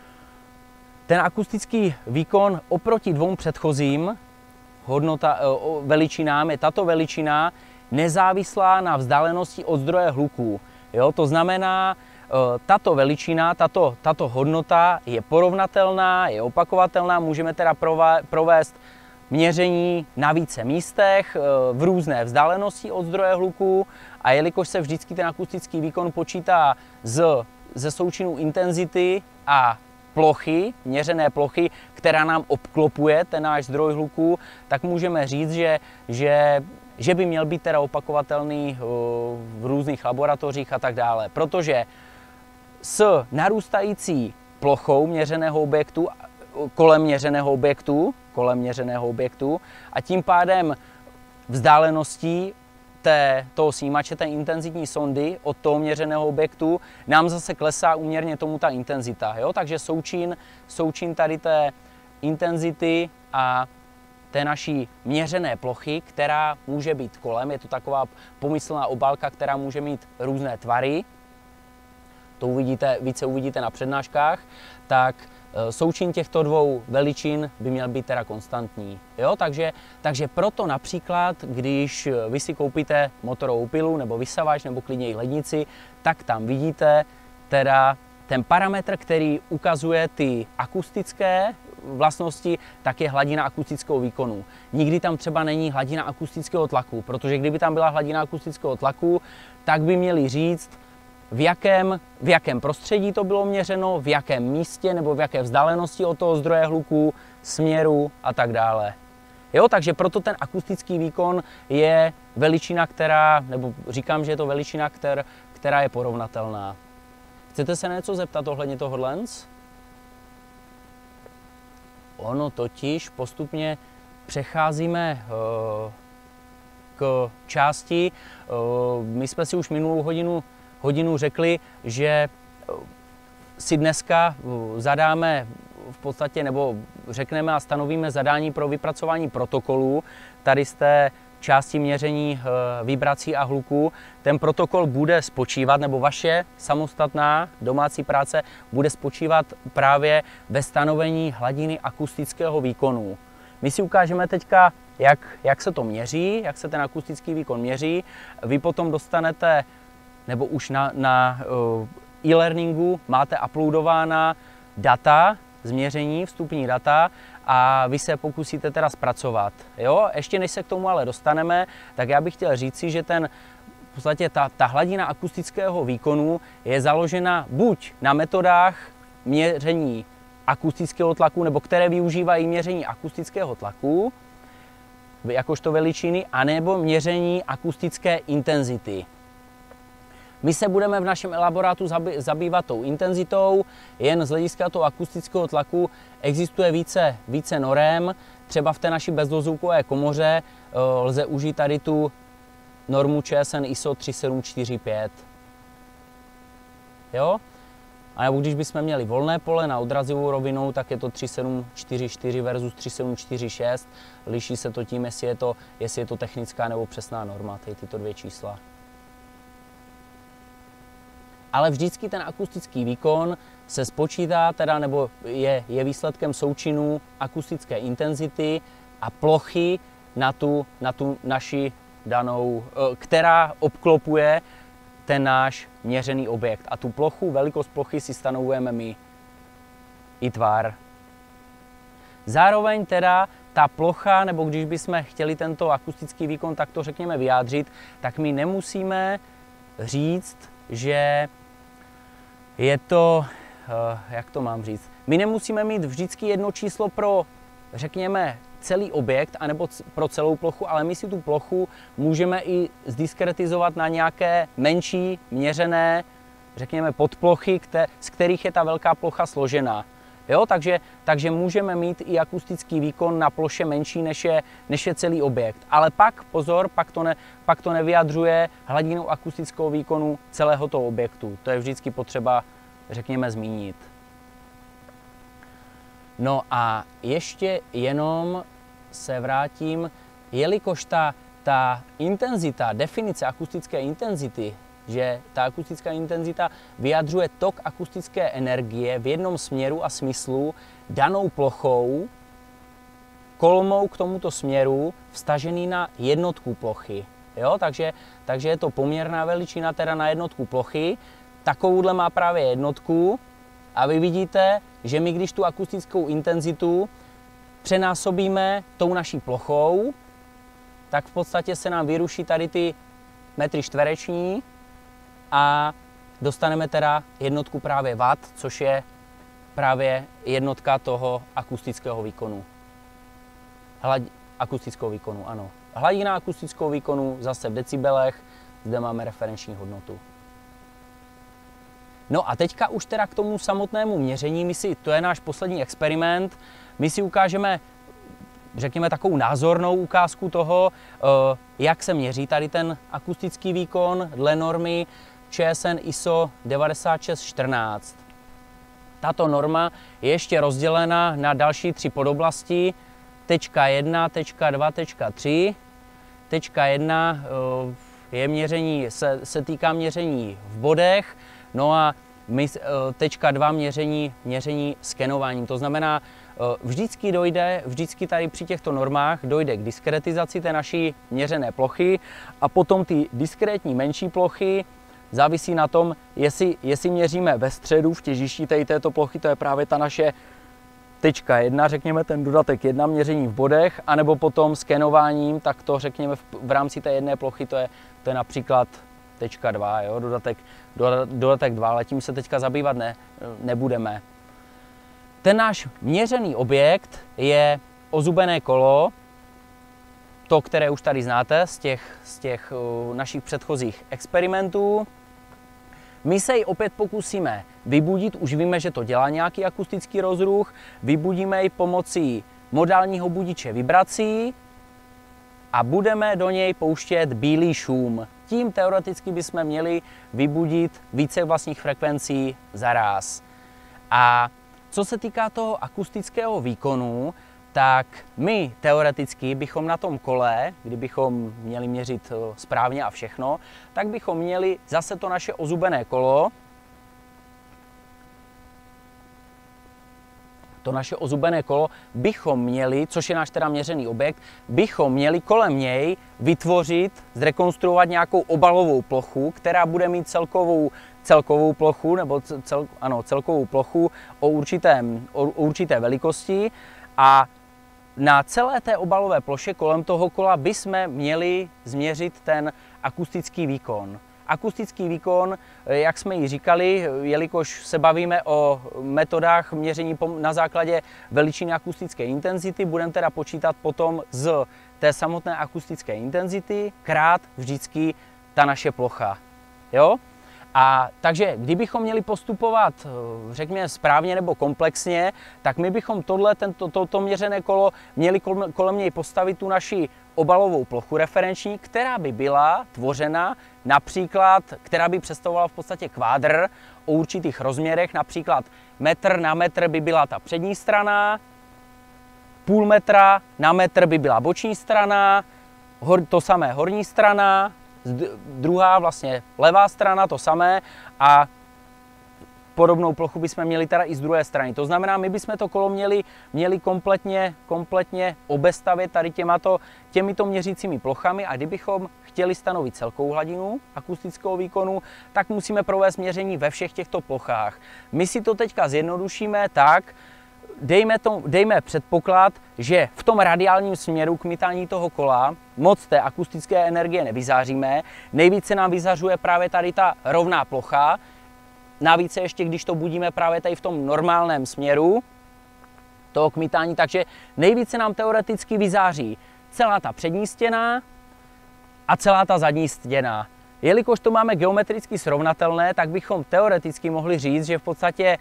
Ten akustický výkon oproti dvou předchozím hodnota, veličinám je tato veličina nezávislá na vzdálenosti od zdroje hluku. Jo, to znamená, tato veličina, tato, tato hodnota je porovnatelná, je opakovatelná, můžeme teda provést měření na více místech v různé vzdálenosti od zdroje hluku, a jelikož se vždycky ten akustický výkon počítá z, ze součinu intenzity a plochy, měřené plochy, která nám obklopuje ten náš zdroj hluku, tak můžeme říct, že, že, že by měl být teda opakovatelný v různých laboratořích a tak dále. Protože s narůstající plochou měřeného objektu, kolem měřeného objektu, kolem měřeného objektu a tím pádem vzdáleností té, toho snímače, té intenzitní sondy od toho měřeného objektu, nám zase klesá úměrně tomu ta intenzita. Jo? Takže součin, součin tady té intenzity a té naší měřené plochy, která může být kolem, je to taková pomyslná obálka, která může mít různé tvary, to uvidíte, více uvidíte na přednáškách, tak součin těchto dvou veličin by měl být teda konstantní. Jo? Takže, takže proto například, když vy si koupíte motorovou pilu nebo vysavač nebo klidně i lednici, tak tam vidíte teda ten parametr, který ukazuje ty akustické vlastnosti, tak je hladina akustického výkonu. Nikdy tam třeba není hladina akustického tlaku, protože kdyby tam byla hladina akustického tlaku, tak by měli říct, v jakém, v jakém prostředí to bylo měřeno, v jakém místě nebo v jaké vzdálenosti od toho zdroje hluku, směru a tak dále. Jo, takže proto ten akustický výkon je veličina, která, nebo říkám, že je to veličina, kter, která je porovnatelná. Chcete se na něco zeptat ohledně tohohle? Ono totiž postupně přecházíme uh, k části. My jsme si už minulou hodinu, hodinu řekli, že si dneska zadáme v podstatě, nebo řekneme a stanovíme zadání pro vypracování protokolů tady z té části měření vibrací a hluku. Ten protokol bude spočívat, nebo vaše samostatná domácí práce bude spočívat právě ve stanovení hladiny akustického výkonu. My si ukážeme teďka, jak, jak se to měří, jak se ten akustický výkon měří. Vy potom dostanete, nebo už na, na uh, e-learningu máte uploadována data, změření, vstupní data a vy se pokusíte teda zpracovat. Jo? Ještě než se k tomu ale dostaneme, tak já bych chtěl říci, že ten, v podstatě ta, ta hladina akustického výkonu je založena buď na metodách měření akustického tlaku, nebo které využívají měření akustického tlaku, jakožto veličiny, anebo měření akustické intenzity. My se budeme v našem elaborátu zabývat tou intenzitou, jen z hlediska toho akustického tlaku existuje více, více norem. Třeba v té naší bezdozvukové komoře lze užít tady tu normu Č S N I S O tři sedm čtyři pět. Jo? A nebo když bychom měli volné pole na odrazivou rovinou, tak je to tři sedm čtyři čtyři versus tři sedm čtyři šest. Liší se to tím, jestli je to, jestli je to technická nebo přesná norma, tady tyto dvě čísla. Ale vždycky ten akustický výkon se spočítá, teda, nebo je, je výsledkem součinu akustické intenzity a plochy na tu, na tu naši danou, která obklopuje ten náš měřený objekt. A tu plochu, velikost plochy si stanovujeme my, i tvar. Zároveň teda ta plocha, nebo když bychom chtěli tento akustický výkon takto řekněme vyjádřit, tak my nemusíme říct, že je to, jak to mám říct, my nemusíme mít vždycky jedno číslo pro, řekněme, celý objekt, anebo pro celou plochu, ale my si tu plochu můžeme i zdiskretizovat na nějaké menší měřené, řekněme, podplochy, z kterých je ta velká plocha složená. Jo, takže, takže můžeme mít i akustický výkon na ploše menší, než je, než je celý objekt. Ale pak, pozor, pak to, ne, pak to nevyjadřuje hladinu akustického výkonu celého toho objektu. To je vždycky potřeba, řekněme, zmínit. No a ještě jenom se vrátím, jelikož ta, ta intenzita, definice akustické intenzity, že ta akustická intenzita vyjadřuje tok akustické energie v jednom směru a smyslu danou plochou, kolmou k tomuto směru vstažený na jednotku plochy. Jo? Takže, takže je to poměrná veličina teda na jednotku plochy. Takovouhle má právě jednotku a vy vidíte, že my když tu akustickou intenzitu přenásobíme tou naší plochou, tak v podstatě se nám vyruší tady ty metry čtvereční a dostaneme teda jednotku právě watt, což je právě jednotka toho akustického výkonu. Hlad... Akustického výkonu, ano. Hladina akustického výkonu zase v decibelech, zde máme referenční hodnotu. No a teďka už teda k tomu samotnému měření, my si, to je náš poslední experiment, my si ukážeme, řekněme, takovou názornou ukázku toho, jak se měří tady ten akustický výkon dle normy Č S N I S O devadesát šest čtrnáct. Tato norma je ještě rozdělena na další tři podoblasti, tečka jedna, tečka dva, tečka tři. Tečka jedna je měření, se, se týká měření v bodech, no a my, tečka dva měření, měření skenováním. To znamená, vždycky dojde, vždycky tady při těchto normách dojde k diskretizaci té naší měřené plochy a potom ty diskrétní menší plochy závisí na tom, jestli, jestli měříme ve středu v těžišti této plochy, to je právě ta naše tečka jedna, řekněme ten dodatek jedna měření v bodech, anebo potom skenováním, tak to řekněme v, v rámci té jedné plochy, to je, to je například tečka dva, jo, dodatek, dodatek dva, ale tím se teďka zabývat ne, nebudeme. Ten náš měřený objekt je ozubené kolo, to, které už tady znáte z těch, z těch uh, našich předchozích experimentů. My se ji opět pokusíme vybudit, už víme, že to dělá nějaký akustický rozruch, vybudíme ji pomocí modálního budiče vibrací a budeme do něj pouštět bílý šum. Tím teoreticky bychom měli vybudit více vlastních frekvencí za ráz. A co se týká toho akustického výkonu, tak my teoreticky bychom na tom kole, kdybychom měli měřit správně a všechno, tak bychom měli zase to naše ozubené kolo, to naše ozubené kolo bychom měli, což je náš teda měřený objekt, bychom měli kolem něj vytvořit, zrekonstruovat nějakou obalovou plochu, která bude mít celkovou, celkovou plochu, nebo cel, ano, celkovou plochu o, určitém, o určité velikosti a na celé té obalové ploše kolem toho kola bychom měli změřit ten akustický výkon. Akustický výkon, jak jsme ji říkali, jelikož se bavíme o metodách měření na základě veličiny akustické intenzity, budeme teda počítat potom z té samotné akustické intenzity krát vždycky ta naše plocha. Jo? A takže kdybychom měli postupovat, řekněme, správně nebo komplexně, tak my bychom tohle, tento, to, to měřené kolo měli kolem, kolem něj postavit tu naši obalovou plochu referenční, která by byla tvořena například, která by představovala v podstatě kvádr o určitých rozměrech, například metr na metr by byla ta přední strana, půl metra na metr by byla boční strana, hor, to samé horní strana, druhá vlastně levá strana, to samé a podobnou plochu bychom měli teda i z druhé strany. To znamená, my bychom to kolo měli, měli kompletně, kompletně obestavět tady těmato, těmito měřícími plochami a kdybychom chtěli stanovit celkovou hladinu akustického výkonu, tak musíme provést měření ve všech těchto plochách. My si to teďka zjednodušíme tak, Dejme, to, dejme předpoklad, že v tom radiálním směru k mytání toho kola moc té akustické energie nevyzáříme. Nejvíce nám vyzařuje právě tady ta rovná plocha. Navíc ještě, když to budíme právě tady v tom normálním směru toho kmitání, takže nejvíce nám teoreticky vyzáří celá ta přední stěna a celá ta zadní stěna. Jelikož to máme geometricky srovnatelné, tak bychom teoreticky mohli říct, že v podstatě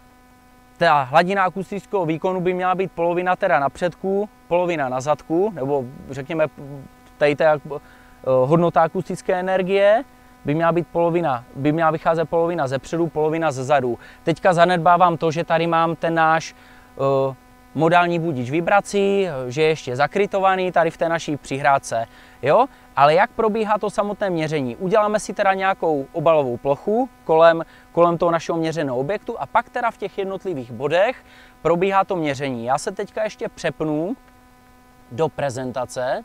ta hladina akustického výkonu by měla být polovina teda na předku, polovina na zadku, nebo řekněme tady ta hodnota akustické energie by měla být polovina, by měla vycházet polovina ze předu, polovina ze zadu. Teďka zanedbávám to, že tady mám ten náš uh, modální budič vibrací, že je ještě zakrytovaný tady v té naší přihrádce, jo? Ale jak probíhá to samotné měření? Uděláme si teda nějakou obalovou plochu kolem, kolem toho našeho měřeného objektu a pak teda v těch jednotlivých bodech probíhá to měření. Já se teďka ještě přepnu do prezentace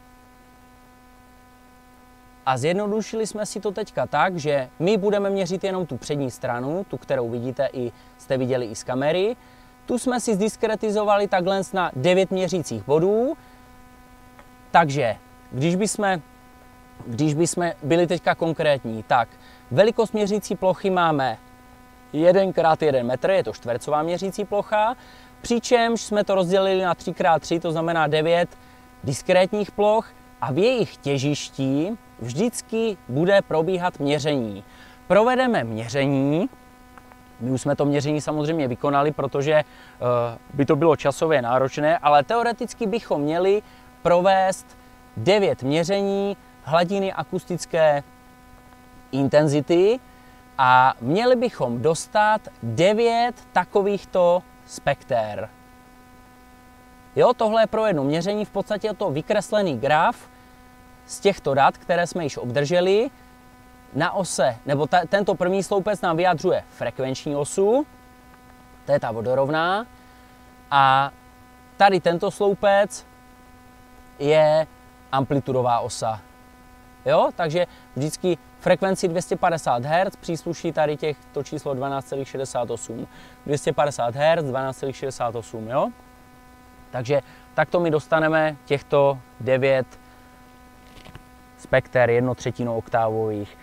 a zjednodušili jsme si to teďka tak, že my budeme měřit jenom tu přední stranu, tu, kterou vidíte i, jste viděli i z kamery. Tu jsme si zdiskretizovali takhle na devět měřících bodů, takže když bychom, když bychom byli teďka konkrétní, tak velikost měřící plochy máme jeden krát jeden metr, je to čtvercová měřící plocha, přičemž jsme to rozdělili na tři krát tři, to znamená devět diskrétních ploch a v jejich těžišti vždycky bude probíhat měření. Provedeme měření, my už jsme to měření samozřejmě vykonali, protože uh, by to bylo časově náročné, ale teoreticky bychom měli provést devět měření hladiny akustické intenzity a měli bychom dostat devět takovýchto spektér. Jo, tohle je pro jedno měření, v podstatě je to vykreslený graf z těchto dat, které jsme již obdrželi. Na ose, nebo ta, tento první sloupec nám vyjadřuje frekvenční osu, to je ta vodorovná, a tady tento sloupec je amplitudová osa. Jo, takže vždycky frekvenci dvě stě padesát hertzů přísluší tady těch, to číslo dvanáct celá šedesát osm. dvě stě padesát hertzů, dvanáct celá šedesát osm, jo? Takže takto my dostaneme těchto devět spekter jednotřetinou oktávových.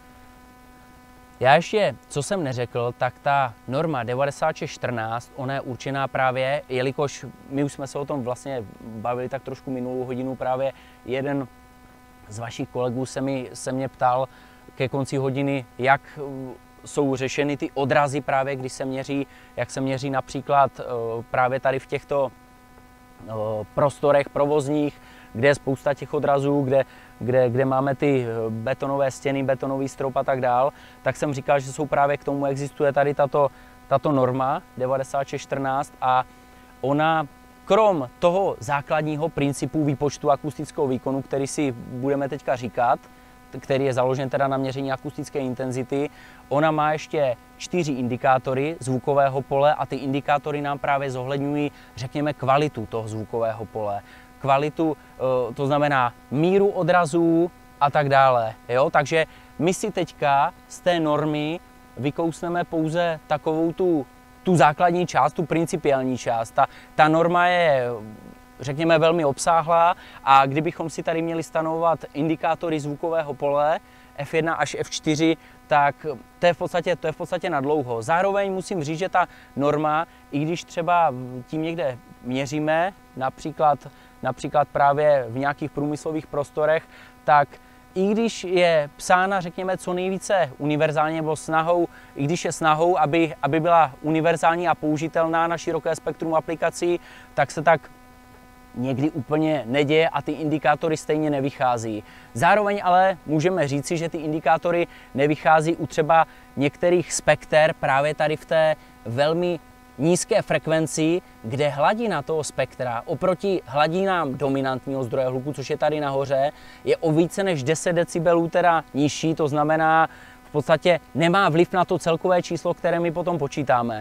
Já ještě, co jsem neřekl, tak ta norma devadesát šest čtrnáct, ona je určená právě, jelikož my už jsme se o tom vlastně bavili tak trošku minulou hodinu, právě jeden z vašich kolegů se, mi, se mě ptal ke konci hodiny, jak jsou řešeny ty odrazy právě, když se měří, jak se měří například právě tady v těchto prostorech provozních kde je spousta těch odrazů, kde, kde, kde máme ty betonové stěny, betonový strop a tak dál, tak jsem říkal, že jsou právě k tomu existuje tady tato, tato norma devadesát šest čtrnáct a ona krom toho základního principu výpočtu akustického výkonu, který si budeme teďka říkat, který je založen teda na měření akustické intenzity, ona má ještě čtyři indikátory zvukového pole a ty indikátory nám právě zohledňují, řekněme, kvalitu toho zvukového pole. Kvalitu, to znamená míru odrazů a tak dále. Jo? Takže my si teďka z té normy vykousneme pouze takovou tu, tu základní část, tu principiální část. Ta, ta norma je, řekněme, velmi obsáhlá a kdybychom si tady měli stanovovat indikátory zvukového pole F jedna až F čtyři, tak to je v podstatě, to je v podstatě na dlouho. Zároveň musím říct, že ta norma, i když třeba tím někde měříme, například, například právě v nějakých průmyslových prostorech, tak i když je psána, řekněme, co nejvíce univerzálně, nebo snahou, i když je snahou, aby, aby byla univerzální a použitelná na široké spektrum aplikací, tak se tak někdy úplně neděje a ty indikátory stejně nevychází. Zároveň ale můžeme říci, že ty indikátory nevychází u třeba některých spekter právě tady v té velmi nízké frekvenci, kde hladina toho spektra oproti hladinám dominantního zdroje hluku, což je tady nahoře, je o více než deset decibelů teda nižší, to znamená v podstatě nemá vliv na to celkové číslo, které my potom počítáme.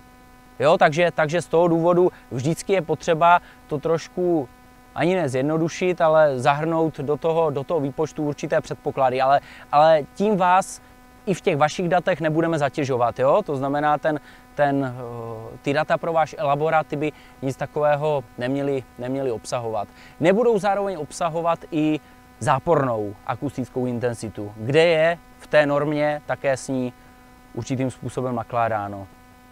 Jo, takže, takže z toho důvodu vždycky je potřeba to trošku ani nezjednodušit, ale zahrnout do toho, do toho výpočtu určité předpoklady. Ale, ale tím vás i v těch vašich datech nebudeme zatěžovat. Jo? To znamená, ten, ten, ty data pro váš elaborát ty by nic takového neměli, neměli obsahovat. Nebudou zároveň obsahovat i zápornou akustickou intenzitu, kde je v té normě také s ní určitým způsobem nakládáno.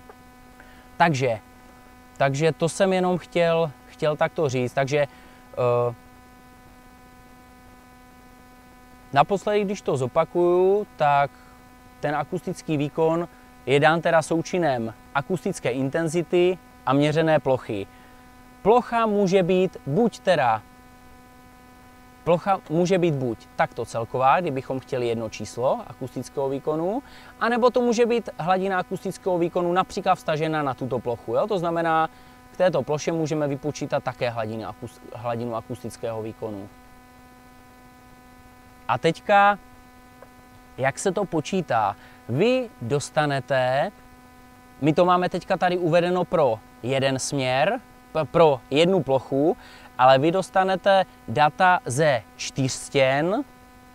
Takže, takže to jsem jenom chtěl, chtěl takto říct. Takže uh, naposledy, když to zopakuju, tak ten akustický výkon je dán teda součinem akustické intenzity a měřené plochy. Plocha může být buď teda Plocha může být buď takto celková, kdybychom chtěli jedno číslo akustického výkonu, anebo to může být hladina akustického výkonu například vstažena na tuto plochu. Jo? To znamená, k této ploše můžeme vypočítat také hladinu, hladinu akustického výkonu. A teďka, jak se to počítá? Vy dostanete, my to máme teďka tady uvedeno pro jeden směr, pro jednu plochu, ale vy dostanete data ze čtyř stěn,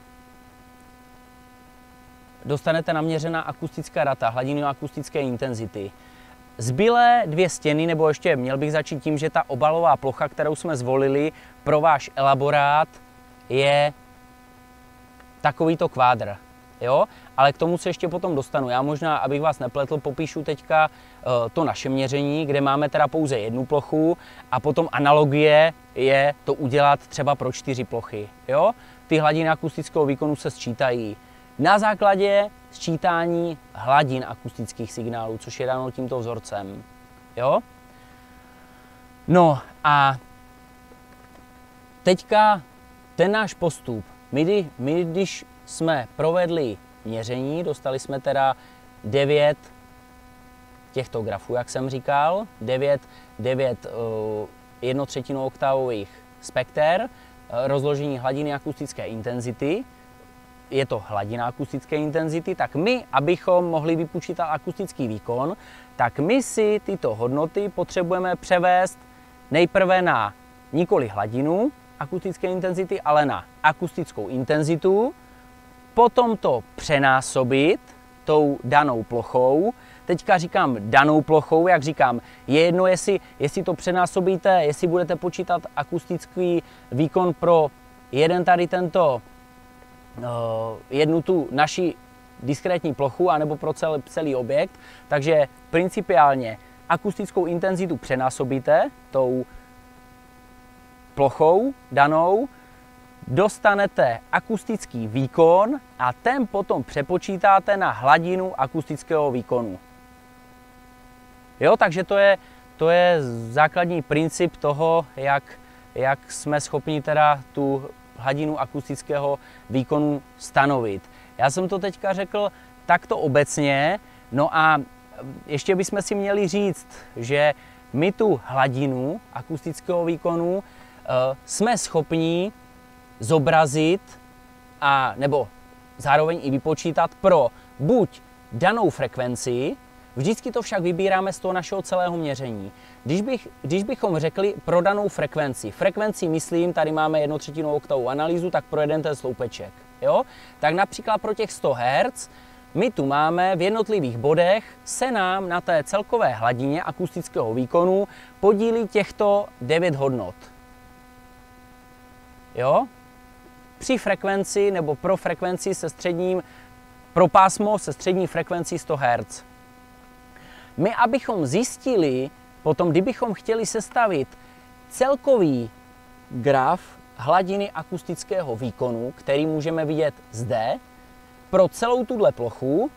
dostanete naměřená akustická data, hladinu akustické intenzity. Zbylé dvě stěny, nebo ještě měl bych začít tím, že ta obalová plocha, kterou jsme zvolili pro váš elaborát, je takovýto kvádr. Jo? Ale k tomu se ještě potom dostanu. Já možná, abych vás nepletl, popíšu teďka uh, to naše měření, kde máme teda pouze jednu plochu a potom analogie je to udělat třeba pro čtyři plochy. Jo? Ty hladiny akustického výkonu se sčítají na základě sčítání hladin akustických signálů, což je dáno tímto vzorcem. Jo? No a teďka ten náš postup. My, my když jsme provedli měření, dostali jsme teda devět těchto grafů, jak jsem říkal, devět, devět uh, jednotřetinou oktávových spekter, uh, rozložení hladiny akustické intenzity, je to hladina akustické intenzity, tak my, abychom mohli vypočítat akustický výkon, tak my si tyto hodnoty potřebujeme převést nejprve na nikoli hladinu akustické intenzity, ale na akustickou intenzitu, potom to přenásobit tou danou plochou. Teďka říkám danou plochou, jak říkám, je jedno, jestli, jestli to přenásobíte, jestli budete počítat akustický výkon pro jeden tady tento, uh, jednu tu naši diskrétní plochu, anebo pro celý, celý objekt. Takže principiálně akustickou intenzitu přenásobíte tou plochou danou, dostanete akustický výkon a ten potom přepočítáte na hladinu akustického výkonu. Jo, takže to je, to je základní princip toho, jak, jak jsme schopni teda tu hladinu akustického výkonu stanovit. Já jsem to teďka řekl takto obecně, no a ještě bychom si měli říct, že my tu hladinu akustického výkonu uh, jsme schopni zobrazit a nebo zároveň i vypočítat pro buď danou frekvenci, vždycky to však vybíráme z toho našeho celého měření. Když, bych, když bychom řekli pro danou frekvenci, frekvenci myslím, tady máme jednotřetinovou oktavovou analýzu, tak pro jeden ten sloupeček, jo? Tak například pro těch sto hertz my tu máme v jednotlivých bodech, se nám na té celkové hladině akustického výkonu podílí těchto devět hodnot. Jo? Při frekvenci nebo pro frekvenci se středním, pro pásmo se střední frekvencí sto hertz. My, abychom zjistili, potom, kdybychom chtěli sestavit celkový graf hladiny akustického výkonu, který můžeme vidět zde, pro celou tuhle plochu,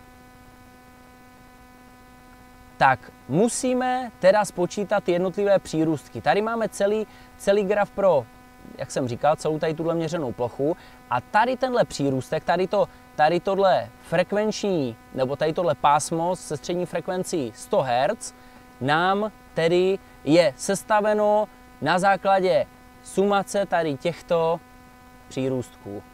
tak musíme teda spočítat jednotlivé přírůstky. Tady máme celý, celý graf pro, jak jsem říkal, celou tady tuhle měřenou plochu a tady tenhle přírůstek, tady, to, tady tohle frekvenční, nebo tady tohle pásmo se střední frekvencí sto hertz nám tedy je sestaveno na základě sumace tady těchto přírůstků.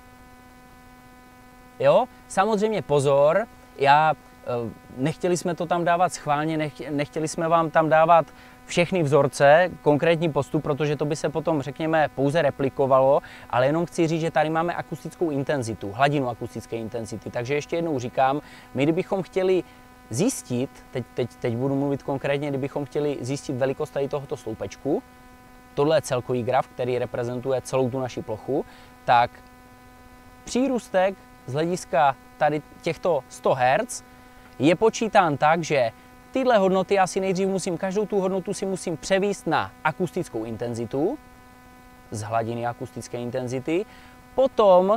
Jo? Samozřejmě pozor, já, nechtěli jsme to tam dávat schválně, nechtěli jsme vám tam dávat všechny vzorce, konkrétní postup, protože to by se potom, řekněme, pouze replikovalo, ale jenom chci říct, že tady máme akustickou intenzitu, hladinu akustické intenzity. Takže ještě jednou říkám, my kdybychom chtěli zjistit, teď, teď, teď budu mluvit konkrétně, kdybychom chtěli zjistit velikost tady tohoto sloupečku, tohle je celkový graf, který reprezentuje celou tu naši plochu, tak přírůstek z hlediska tady těchto sto hertz je počítán tak, že tyhle hodnoty já si nejdřív musím, každou tu hodnotu si musím převést na akustickou intenzitu, z hladiny akustické intenzity, potom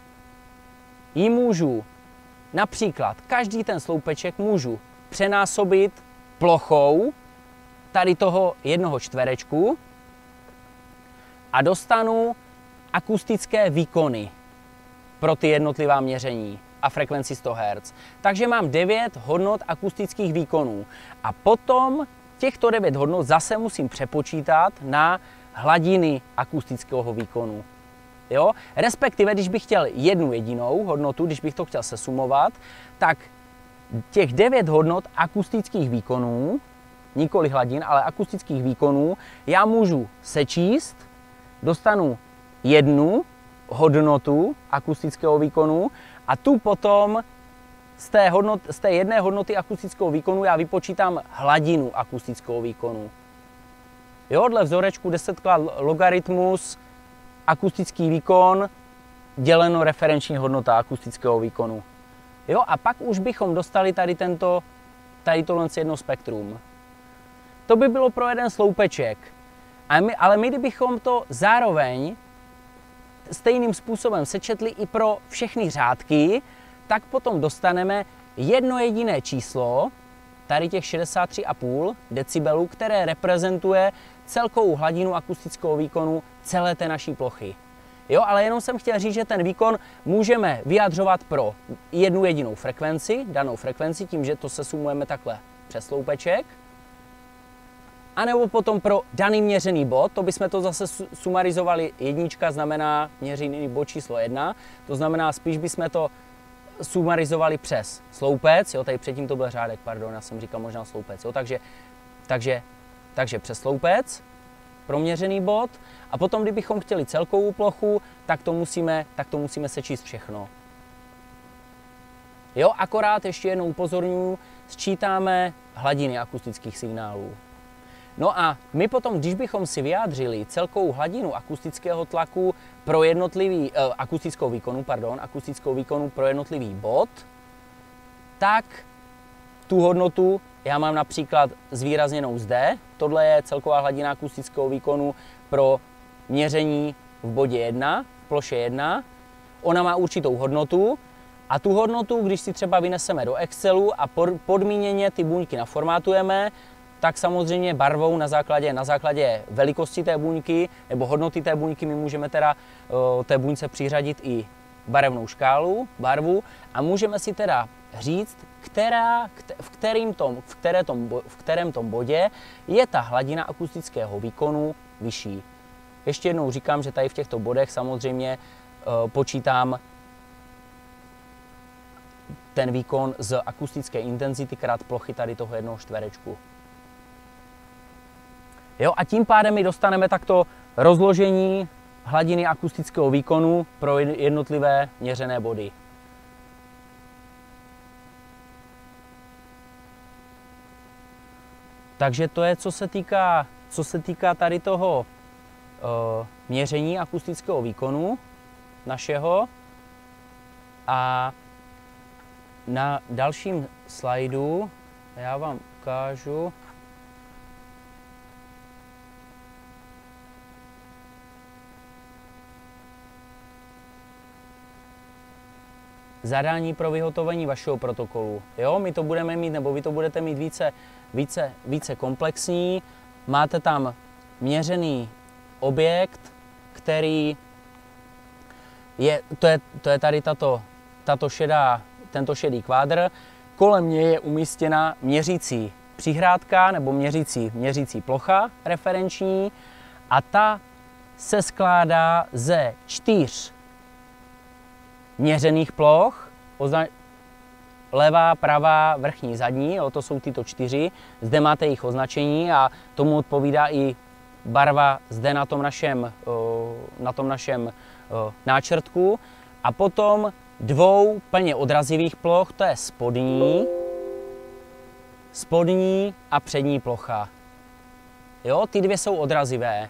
ji můžu například, každý ten sloupeček můžu přenásobit plochou tady toho jednoho čtverečku a dostanu akustické výkony pro ty jednotlivá měření a frekvenci sto hertz. Takže mám devět hodnot akustických výkonů a potom těchto devět hodnot zase musím přepočítat na hladiny akustického výkonu. Jo? Respektive, když bych chtěl jednu jedinou hodnotu, když bych to chtěl sesumovat, tak těch devět hodnot akustických výkonů, nikoli hladin, ale akustických výkonů, já můžu sečíst, dostanu jednu hodnotu akustického výkonu a tu potom z té, hodnot, z té jedné hodnoty akustického výkonu já vypočítám hladinu akustického výkonu. Jo, dle vzorečku desetkrát logaritmus akustický výkon děleno referenční hodnota akustického výkonu. Jo, a pak už bychom dostali tady tento, tady tohle jedno spektrum. To by bylo pro jeden sloupeček. A my, ale my kdybychom to zároveň stejným způsobem sečetli i pro všechny řádky, tak potom dostaneme jedno jediné číslo, tady těch šedesát tři a půl decibelů, které reprezentuje celkovou hladinu akustického výkonu celé té naší plochy. Jo, ale jenom jsem chtěl říct, že ten výkon můžeme vyjadřovat pro jednu jedinou frekvenci, danou frekvenci, tím, že to sesumujeme takhle přes sloupeček, anebo potom pro daný měřený bod, to bychom to zase sumarizovali, jednička znamená měřený bod číslo jedna, to znamená spíš bychom to sumarizovali přes sloupec, jo, tady předtím to byl řádek, pardon, já jsem říkal možná sloupec, jo, takže, takže, takže přes sloupec, proměřený bod, a potom, kdybychom chtěli celkovou plochu, tak to musíme, tak to musíme sečíst všechno. Jo, akorát ještě jednou upozorňuji, sčítáme hladiny akustických signálů. No a my potom, když bychom si vyjádřili celkovou hladinu akustického tlaku pro jednotlivý, eh, akustickou výkonu, pardon, akustickou výkonu pro jednotlivý bod, tak tu hodnotu já mám například zvýrazněnou zde. Tohle je celková hladina akustického výkonu pro měření v bodě jedna, v ploše jedna. Ona má určitou hodnotu a tu hodnotu, když si třeba vyneseme do Excelu a podmíněně ty buňky naformátujeme, tak samozřejmě barvou na základě, na základě velikosti té buňky nebo hodnoty té buňky my můžeme teda o, té buňce přiřadit i barevnou škálu, barvu a můžeme si teda říct, která, v, kterým tom, v, které tom, v kterém tom bodě je ta hladina akustického výkonu vyšší. Ještě jednou říkám, že tady v těchto bodech samozřejmě uh, počítám ten výkon z akustické intenzity krát plochy tady toho jednoho čtverečku. Jo, a tím pádem my dostaneme takto rozložení hladiny akustického výkonu pro jednotlivé měřené body. Takže to je, co se týká, co se týká tady toho uh, měření akustického výkonu našeho. A na dalším slajdu já vám ukážu zadání pro vyhotovení vašeho protokolu. Jo, my to budeme mít, nebo vy to budete mít více, více, více komplexní. Máte tam měřený objekt, který je, to je, to je tady tato, tato šedá, tento šedý kvádr. Kolem něj je umístěna měřící přihrádka nebo měřící, měřící plocha referenční a ta se skládá ze čtyř měřených ploch, levá, pravá, vrchní, zadní, jo, to jsou tyto čtyři. Zde máte jejich označení a tomu odpovídá i barva zde na tom našem, na tom našem náčrtku. A potom dvou plně odrazivých ploch, to je spodní, spodní a přední plocha. Jo, ty dvě jsou odrazivé.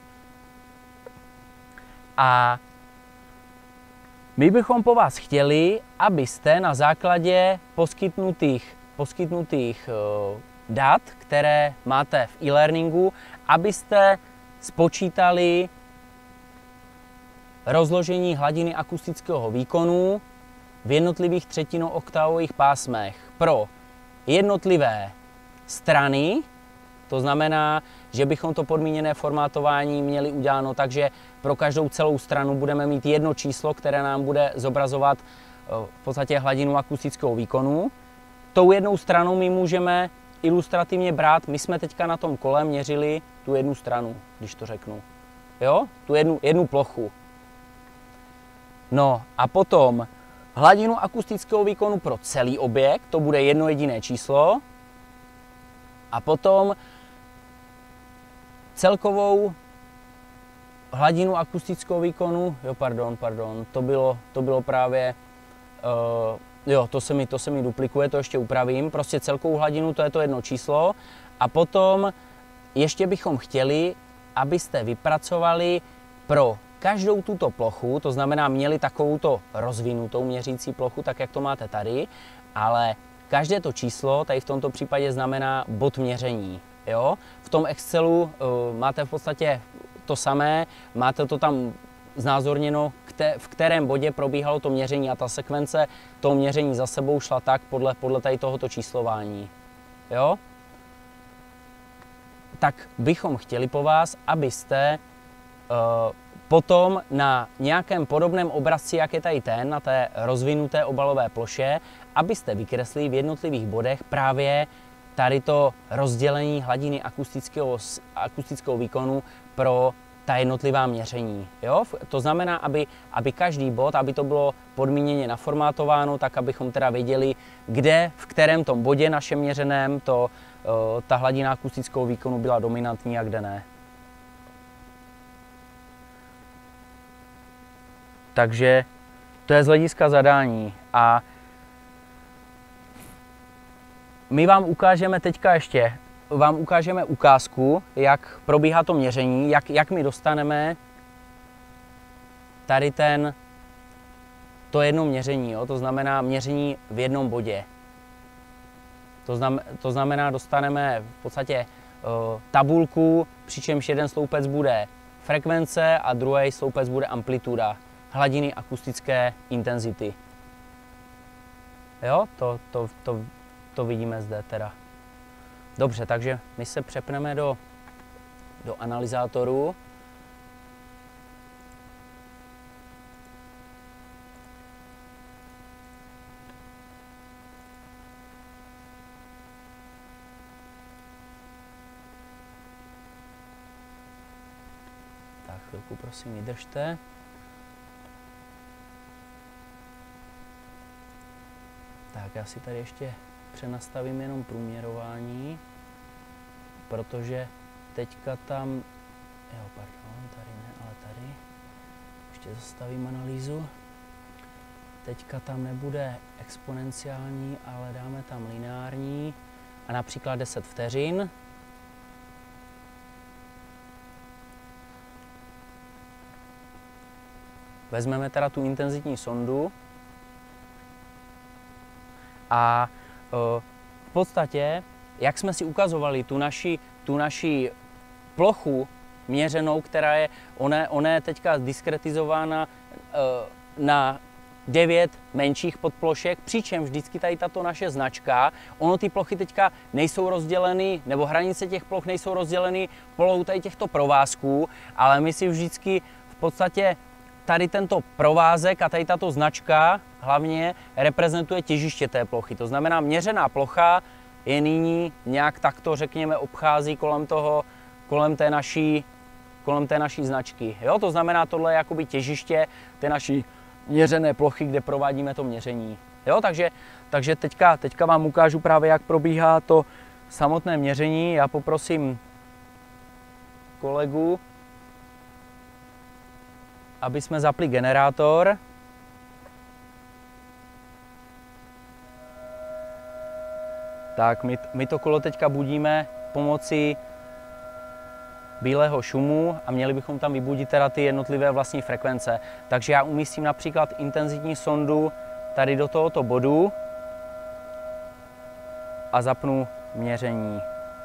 A my bychom po vás chtěli, abyste na základě poskytnutých, poskytnutých uh, dat, které máte v e-learningu, abyste spočítali rozložení hladiny akustického výkonu v jednotlivých třetinooktahových pásmech pro jednotlivé strany. To znamená, že bychom to podmíněné formátování měli uděláno tak, že pro každou celou stranu budeme mít jedno číslo, které nám bude zobrazovat v podstatě hladinu akustického výkonu. Tou jednou stranou my můžeme ilustrativně brát, my jsme teďka na tom kole měřili tu jednu stranu, když to řeknu. Jo? Tu jednu, jednu plochu. No a potom hladinu akustického výkonu pro celý objekt, to bude jedno jediné číslo. A potom celkovou hladinu akustického výkonu, jo, pardon, pardon, to bylo, to bylo právě, uh, jo, to se, mi, to se mi duplikuje, to ještě upravím, prostě celkovou hladinu, to je to jedno číslo. A potom ještě bychom chtěli, abyste vypracovali pro každou tuto plochu, to znamená měli takovouto rozvinutou měřící plochu, tak jak to máte tady, ale každé to číslo, tady v tomto případě znamená bod měření. Jo? V tom Excelu uh, máte v podstatě to samé, máte to tam znázorněno, v kterém bodě probíhalo to měření a ta sekvence toho měření za sebou šla tak podle, podle tady tohoto číslování. Jo? Tak bychom chtěli po vás, abyste uh, potom na nějakém podobném obrazci, jak je tady ten, na té rozvinuté obalové ploše, abyste vykreslili v jednotlivých bodech právě tady to rozdělení hladiny akustického, akustického výkonu pro ta jednotlivá měření. Jo? To znamená, aby, aby každý bod, aby to bylo podmíněně naformátováno, tak abychom teda věděli, kde, v kterém tom bodě našem měřeném to, ta hladina akustického výkonu byla dominantní a kde ne. Takže to je z hlediska zadání a my vám ukážeme teďka ještě, vám ukážeme ukázku, jak probíhá to měření, jak, jak my dostaneme tady ten, to jedno měření, jo? To znamená měření v jednom bodě. To, znam, to znamená, dostaneme v podstatě uh, tabulku, přičemž jeden sloupec bude frekvence a druhý sloupec bude amplituda hladiny akustické intenzity. Jo, to, to, to, to vidíme zde teda. Dobře, takže my se přepneme do, do analyzátoru. Tak chvilku prosím vydržte. Tak já si tady ještě přenastavím jenom průměrování, protože teďka tam, jo, pardon, tady ne, ale tady, ještě zastavím analýzu. Teďka tam nebude exponenciální, ale dáme tam lineární a například deset vteřin. Vezmeme teda tu intenzitní sondu a v podstatě, jak jsme si ukazovali tu naši, tu naši plochu měřenou, která je, ona, ona je teďka diskretizována na devět menších podplošek, přičemž vždycky tady tato naše značka, ono ty plochy teďka nejsou rozděleny, nebo hranice těch ploch nejsou rozděleny polohou tady těchto provázků, ale my si vždycky v podstatě tady tento provázek a tady tato značka hlavně reprezentuje těžiště té plochy. To znamená, měřená plocha je nyní nějak takto, řekněme, obchází kolem toho, kolem té naší, kolem té naší značky. Jo? To znamená, tohle je jakoby těžiště té naší měřené plochy, kde provádíme to měření. Jo? Takže, takže teďka, teďka vám ukážu právě, jak probíhá to samotné měření. Já poprosím kolegu, aby jsme zapli generátor. Tak my, my to kolo teďka budíme pomocí bílého šumu a měli bychom tam vybudit teda ty jednotlivé vlastní frekvence. Takže já umístím například intenzitní sondu tady do tohoto bodu a zapnu měření.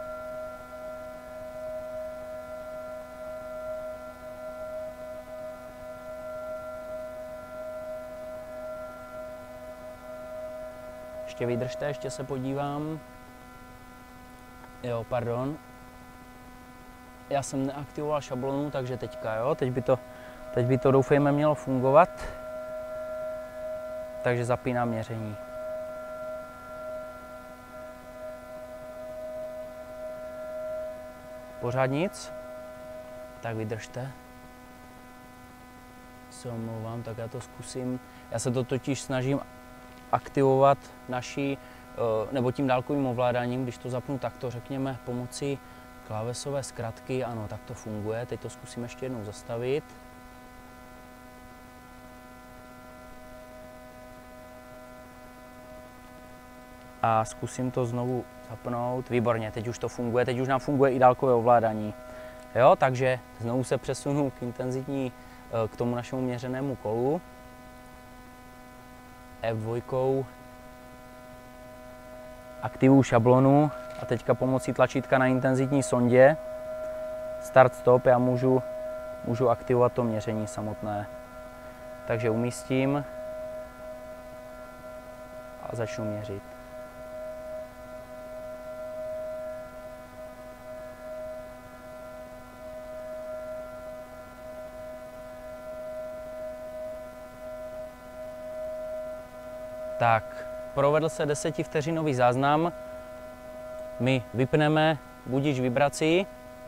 Ještě vydržte, ještě se podívám. Jo, pardon. Já jsem neaktivoval šablonu, takže teďka, jo, teď by to, teď by to doufejme mělo fungovat. Takže zapínám měření. Pořád nic? Tak vydržte. Se omlouvám, tak já to zkusím. Já se to totiž snažím aktivovat naší, nebo tím dálkovým ovládáním, když to zapnu takto, řekněme, pomocí klávesové zkratky, ano, tak to funguje. Teď to zkusím ještě jednou zastavit. A zkusím to znovu zapnout. Výborně, teď už to funguje, teď už nám funguje i dálkové ovládání. Jo, takže znovu se přesunu k intenzitní, k tomu našemu měřenému kolu. F dva. Aktivuju šablonu a teďka pomocí tlačítka na intenzitní sondě start stop já můžu, můžu aktivovat to měření samotné. Takže umístím a začnu měřit. Tak, provedl se desetivteřinový záznam. My vypneme budič vibraci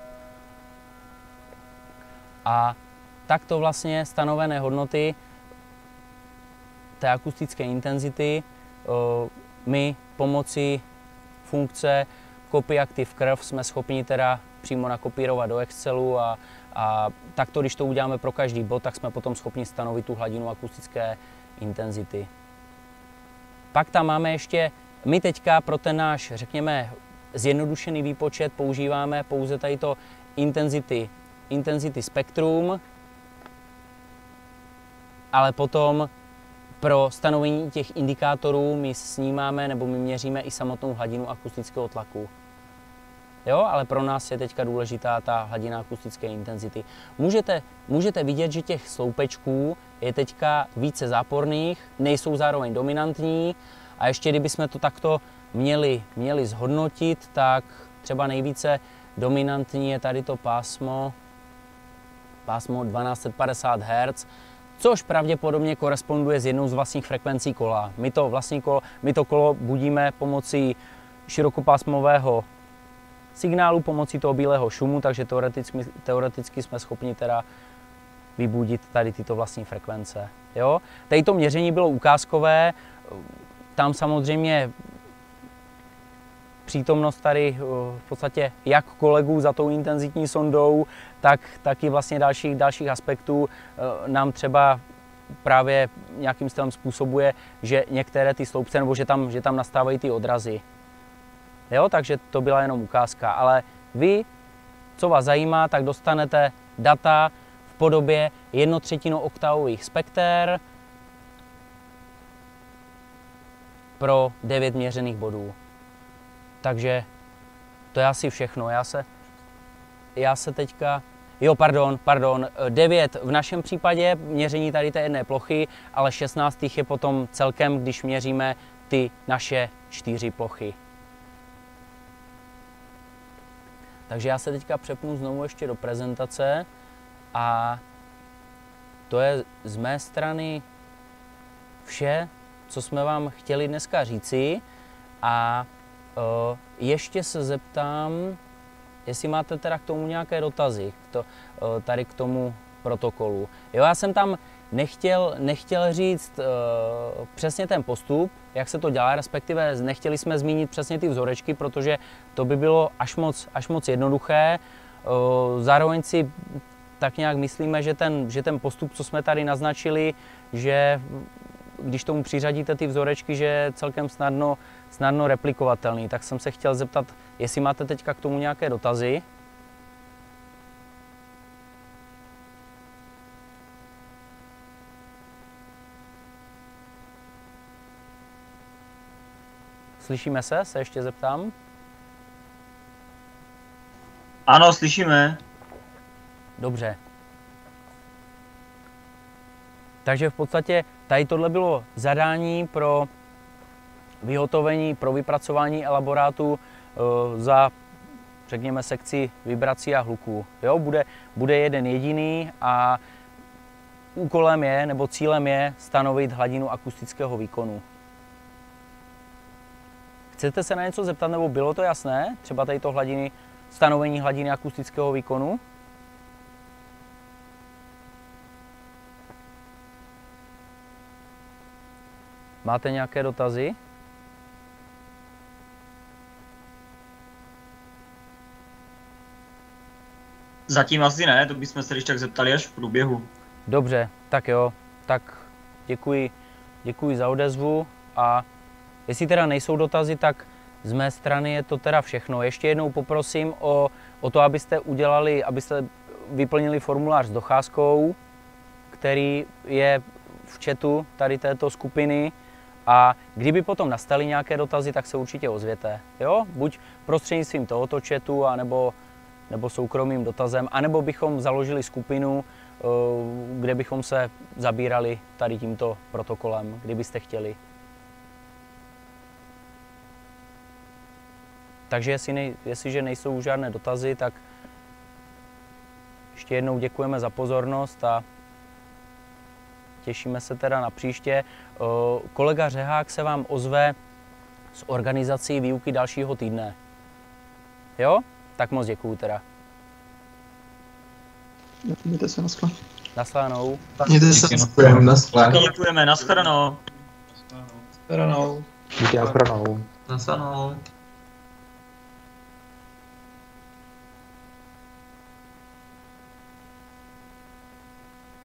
a takto vlastně stanovené hodnoty té akustické intenzity my pomocí funkce Copy Active Curve jsme schopni teda přímo nakopírovat do Excelu a, a takto, když to uděláme pro každý bod, tak jsme potom schopni stanovit tu hladinu akustické intenzity. Pak tam máme ještě, my teďka pro ten náš, řekněme, zjednodušený výpočet používáme pouze tady to intensity, intensity spektrum, ale potom pro stanovení těch indikátorů my snímáme nebo my měříme i samotnou hladinu akustického tlaku. Jo, ale pro nás je teďka důležitá ta hladina akustické intenzity. Můžete, můžete vidět, že těch sloupečků je teďka více záporných, nejsou zároveň dominantní a ještě kdybychom to takto měli, měli zhodnotit, tak třeba nejvíce dominantní je tady to pásmo, pásmo dvanáct set padesát hertzů, což pravděpodobně koresponduje s jednou z vlastních frekvencí kola. My to, vlastní kolo, my to kolo budíme pomocí širokopásmového signálu, pomocí toho bílého šumu, takže teoreticky, teoreticky jsme schopni teda vybudit tady tyto vlastní frekvence. Jo? Tady to měření bylo ukázkové, tam samozřejmě přítomnost tady v podstatě jak kolegů za tou intenzitní sondou, tak taky vlastně dalších, dalších aspektů nám třeba právě nějakým stylem způsobuje, že některé ty sloupce, nebo že tam, že tam nastávají ty odrazy. Jo, takže to byla jenom ukázka, ale vy, co vás zajímá, tak dostanete data v podobě jednotřetinoktávových spekter pro devět měřených bodů. Takže to je asi všechno. Já se, já se teďka... Jo, pardon, pardon, devět v našem případě měření tady té jedné plochy, ale šestnáct je potom celkem, když měříme ty naše čtyři plochy. Takže já se teďka přepnu znovu ještě do prezentace a to je z mé strany vše, co jsme vám chtěli dneska říci. A uh, ještě se zeptám, jestli máte teda k tomu nějaké dotazy, to, uh, tady k tomu protokolu. Jo, já jsem tam nechtěl, nechtěl říct uh, přesně ten postup, jak se to dělá, respektive nechtěli jsme zmínit přesně ty vzorečky, protože to by bylo až moc, až moc jednoduché. Uh, zároveň si tak nějak myslíme, že ten, že ten postup, co jsme tady naznačili, že když tomu přiřadíte ty vzorečky, že je celkem snadno, snadno replikovatelný. Tak jsem se chtěl zeptat, jestli máte teďka k tomu nějaké dotazy. Slyšíme se? Se ještě zeptám? Ano, slyšíme. Dobře. Takže v podstatě tady tohle bylo zadání pro vyhotovení, pro vypracování elaborátu e, za, řekněme, sekci vibrací a hluků. Jo, bude, bude jeden jediný a úkolem je, nebo cílem je stanovit hladinu akustického výkonu. Chcete se na něco zeptat, nebo bylo to jasné? Třeba tady to hladiny, stanovení hladiny akustického výkonu? Máte nějaké dotazy? Zatím asi ne, to bychom se když tak zeptali až v průběhu. Dobře, tak jo, tak děkuji, děkuji za odezvu a jestli teda nejsou dotazy, tak z mé strany je to teda všechno. Ještě jednou poprosím o, o to, abyste udělali, abyste vyplnili formulář s docházkou, který je v chatu tady této skupiny. A kdyby potom nastaly nějaké dotazy, tak se určitě ozvěte. Jo? Buď prostřednictvím tohoto chatu, anebo, nebo soukromým dotazem, anebo bychom založili skupinu, kde bychom se zabírali tady tímto protokolem, kdybyste chtěli. Takže jestli nej, jestliže nejsou žádné dotazy, tak ještě jednou děkujeme za pozornost a těšíme se teda na příště. Kolega Řehák se vám ozve s organizací výuky dalšího týdne. Jo? Tak moc děkuju teda. Mějte se, naschle. Naschledanou. Mějte se, děkujeme, naschle. Taky děkujeme, nashledanou. Naschledanou. Díky, nashledanou. Naschledanou.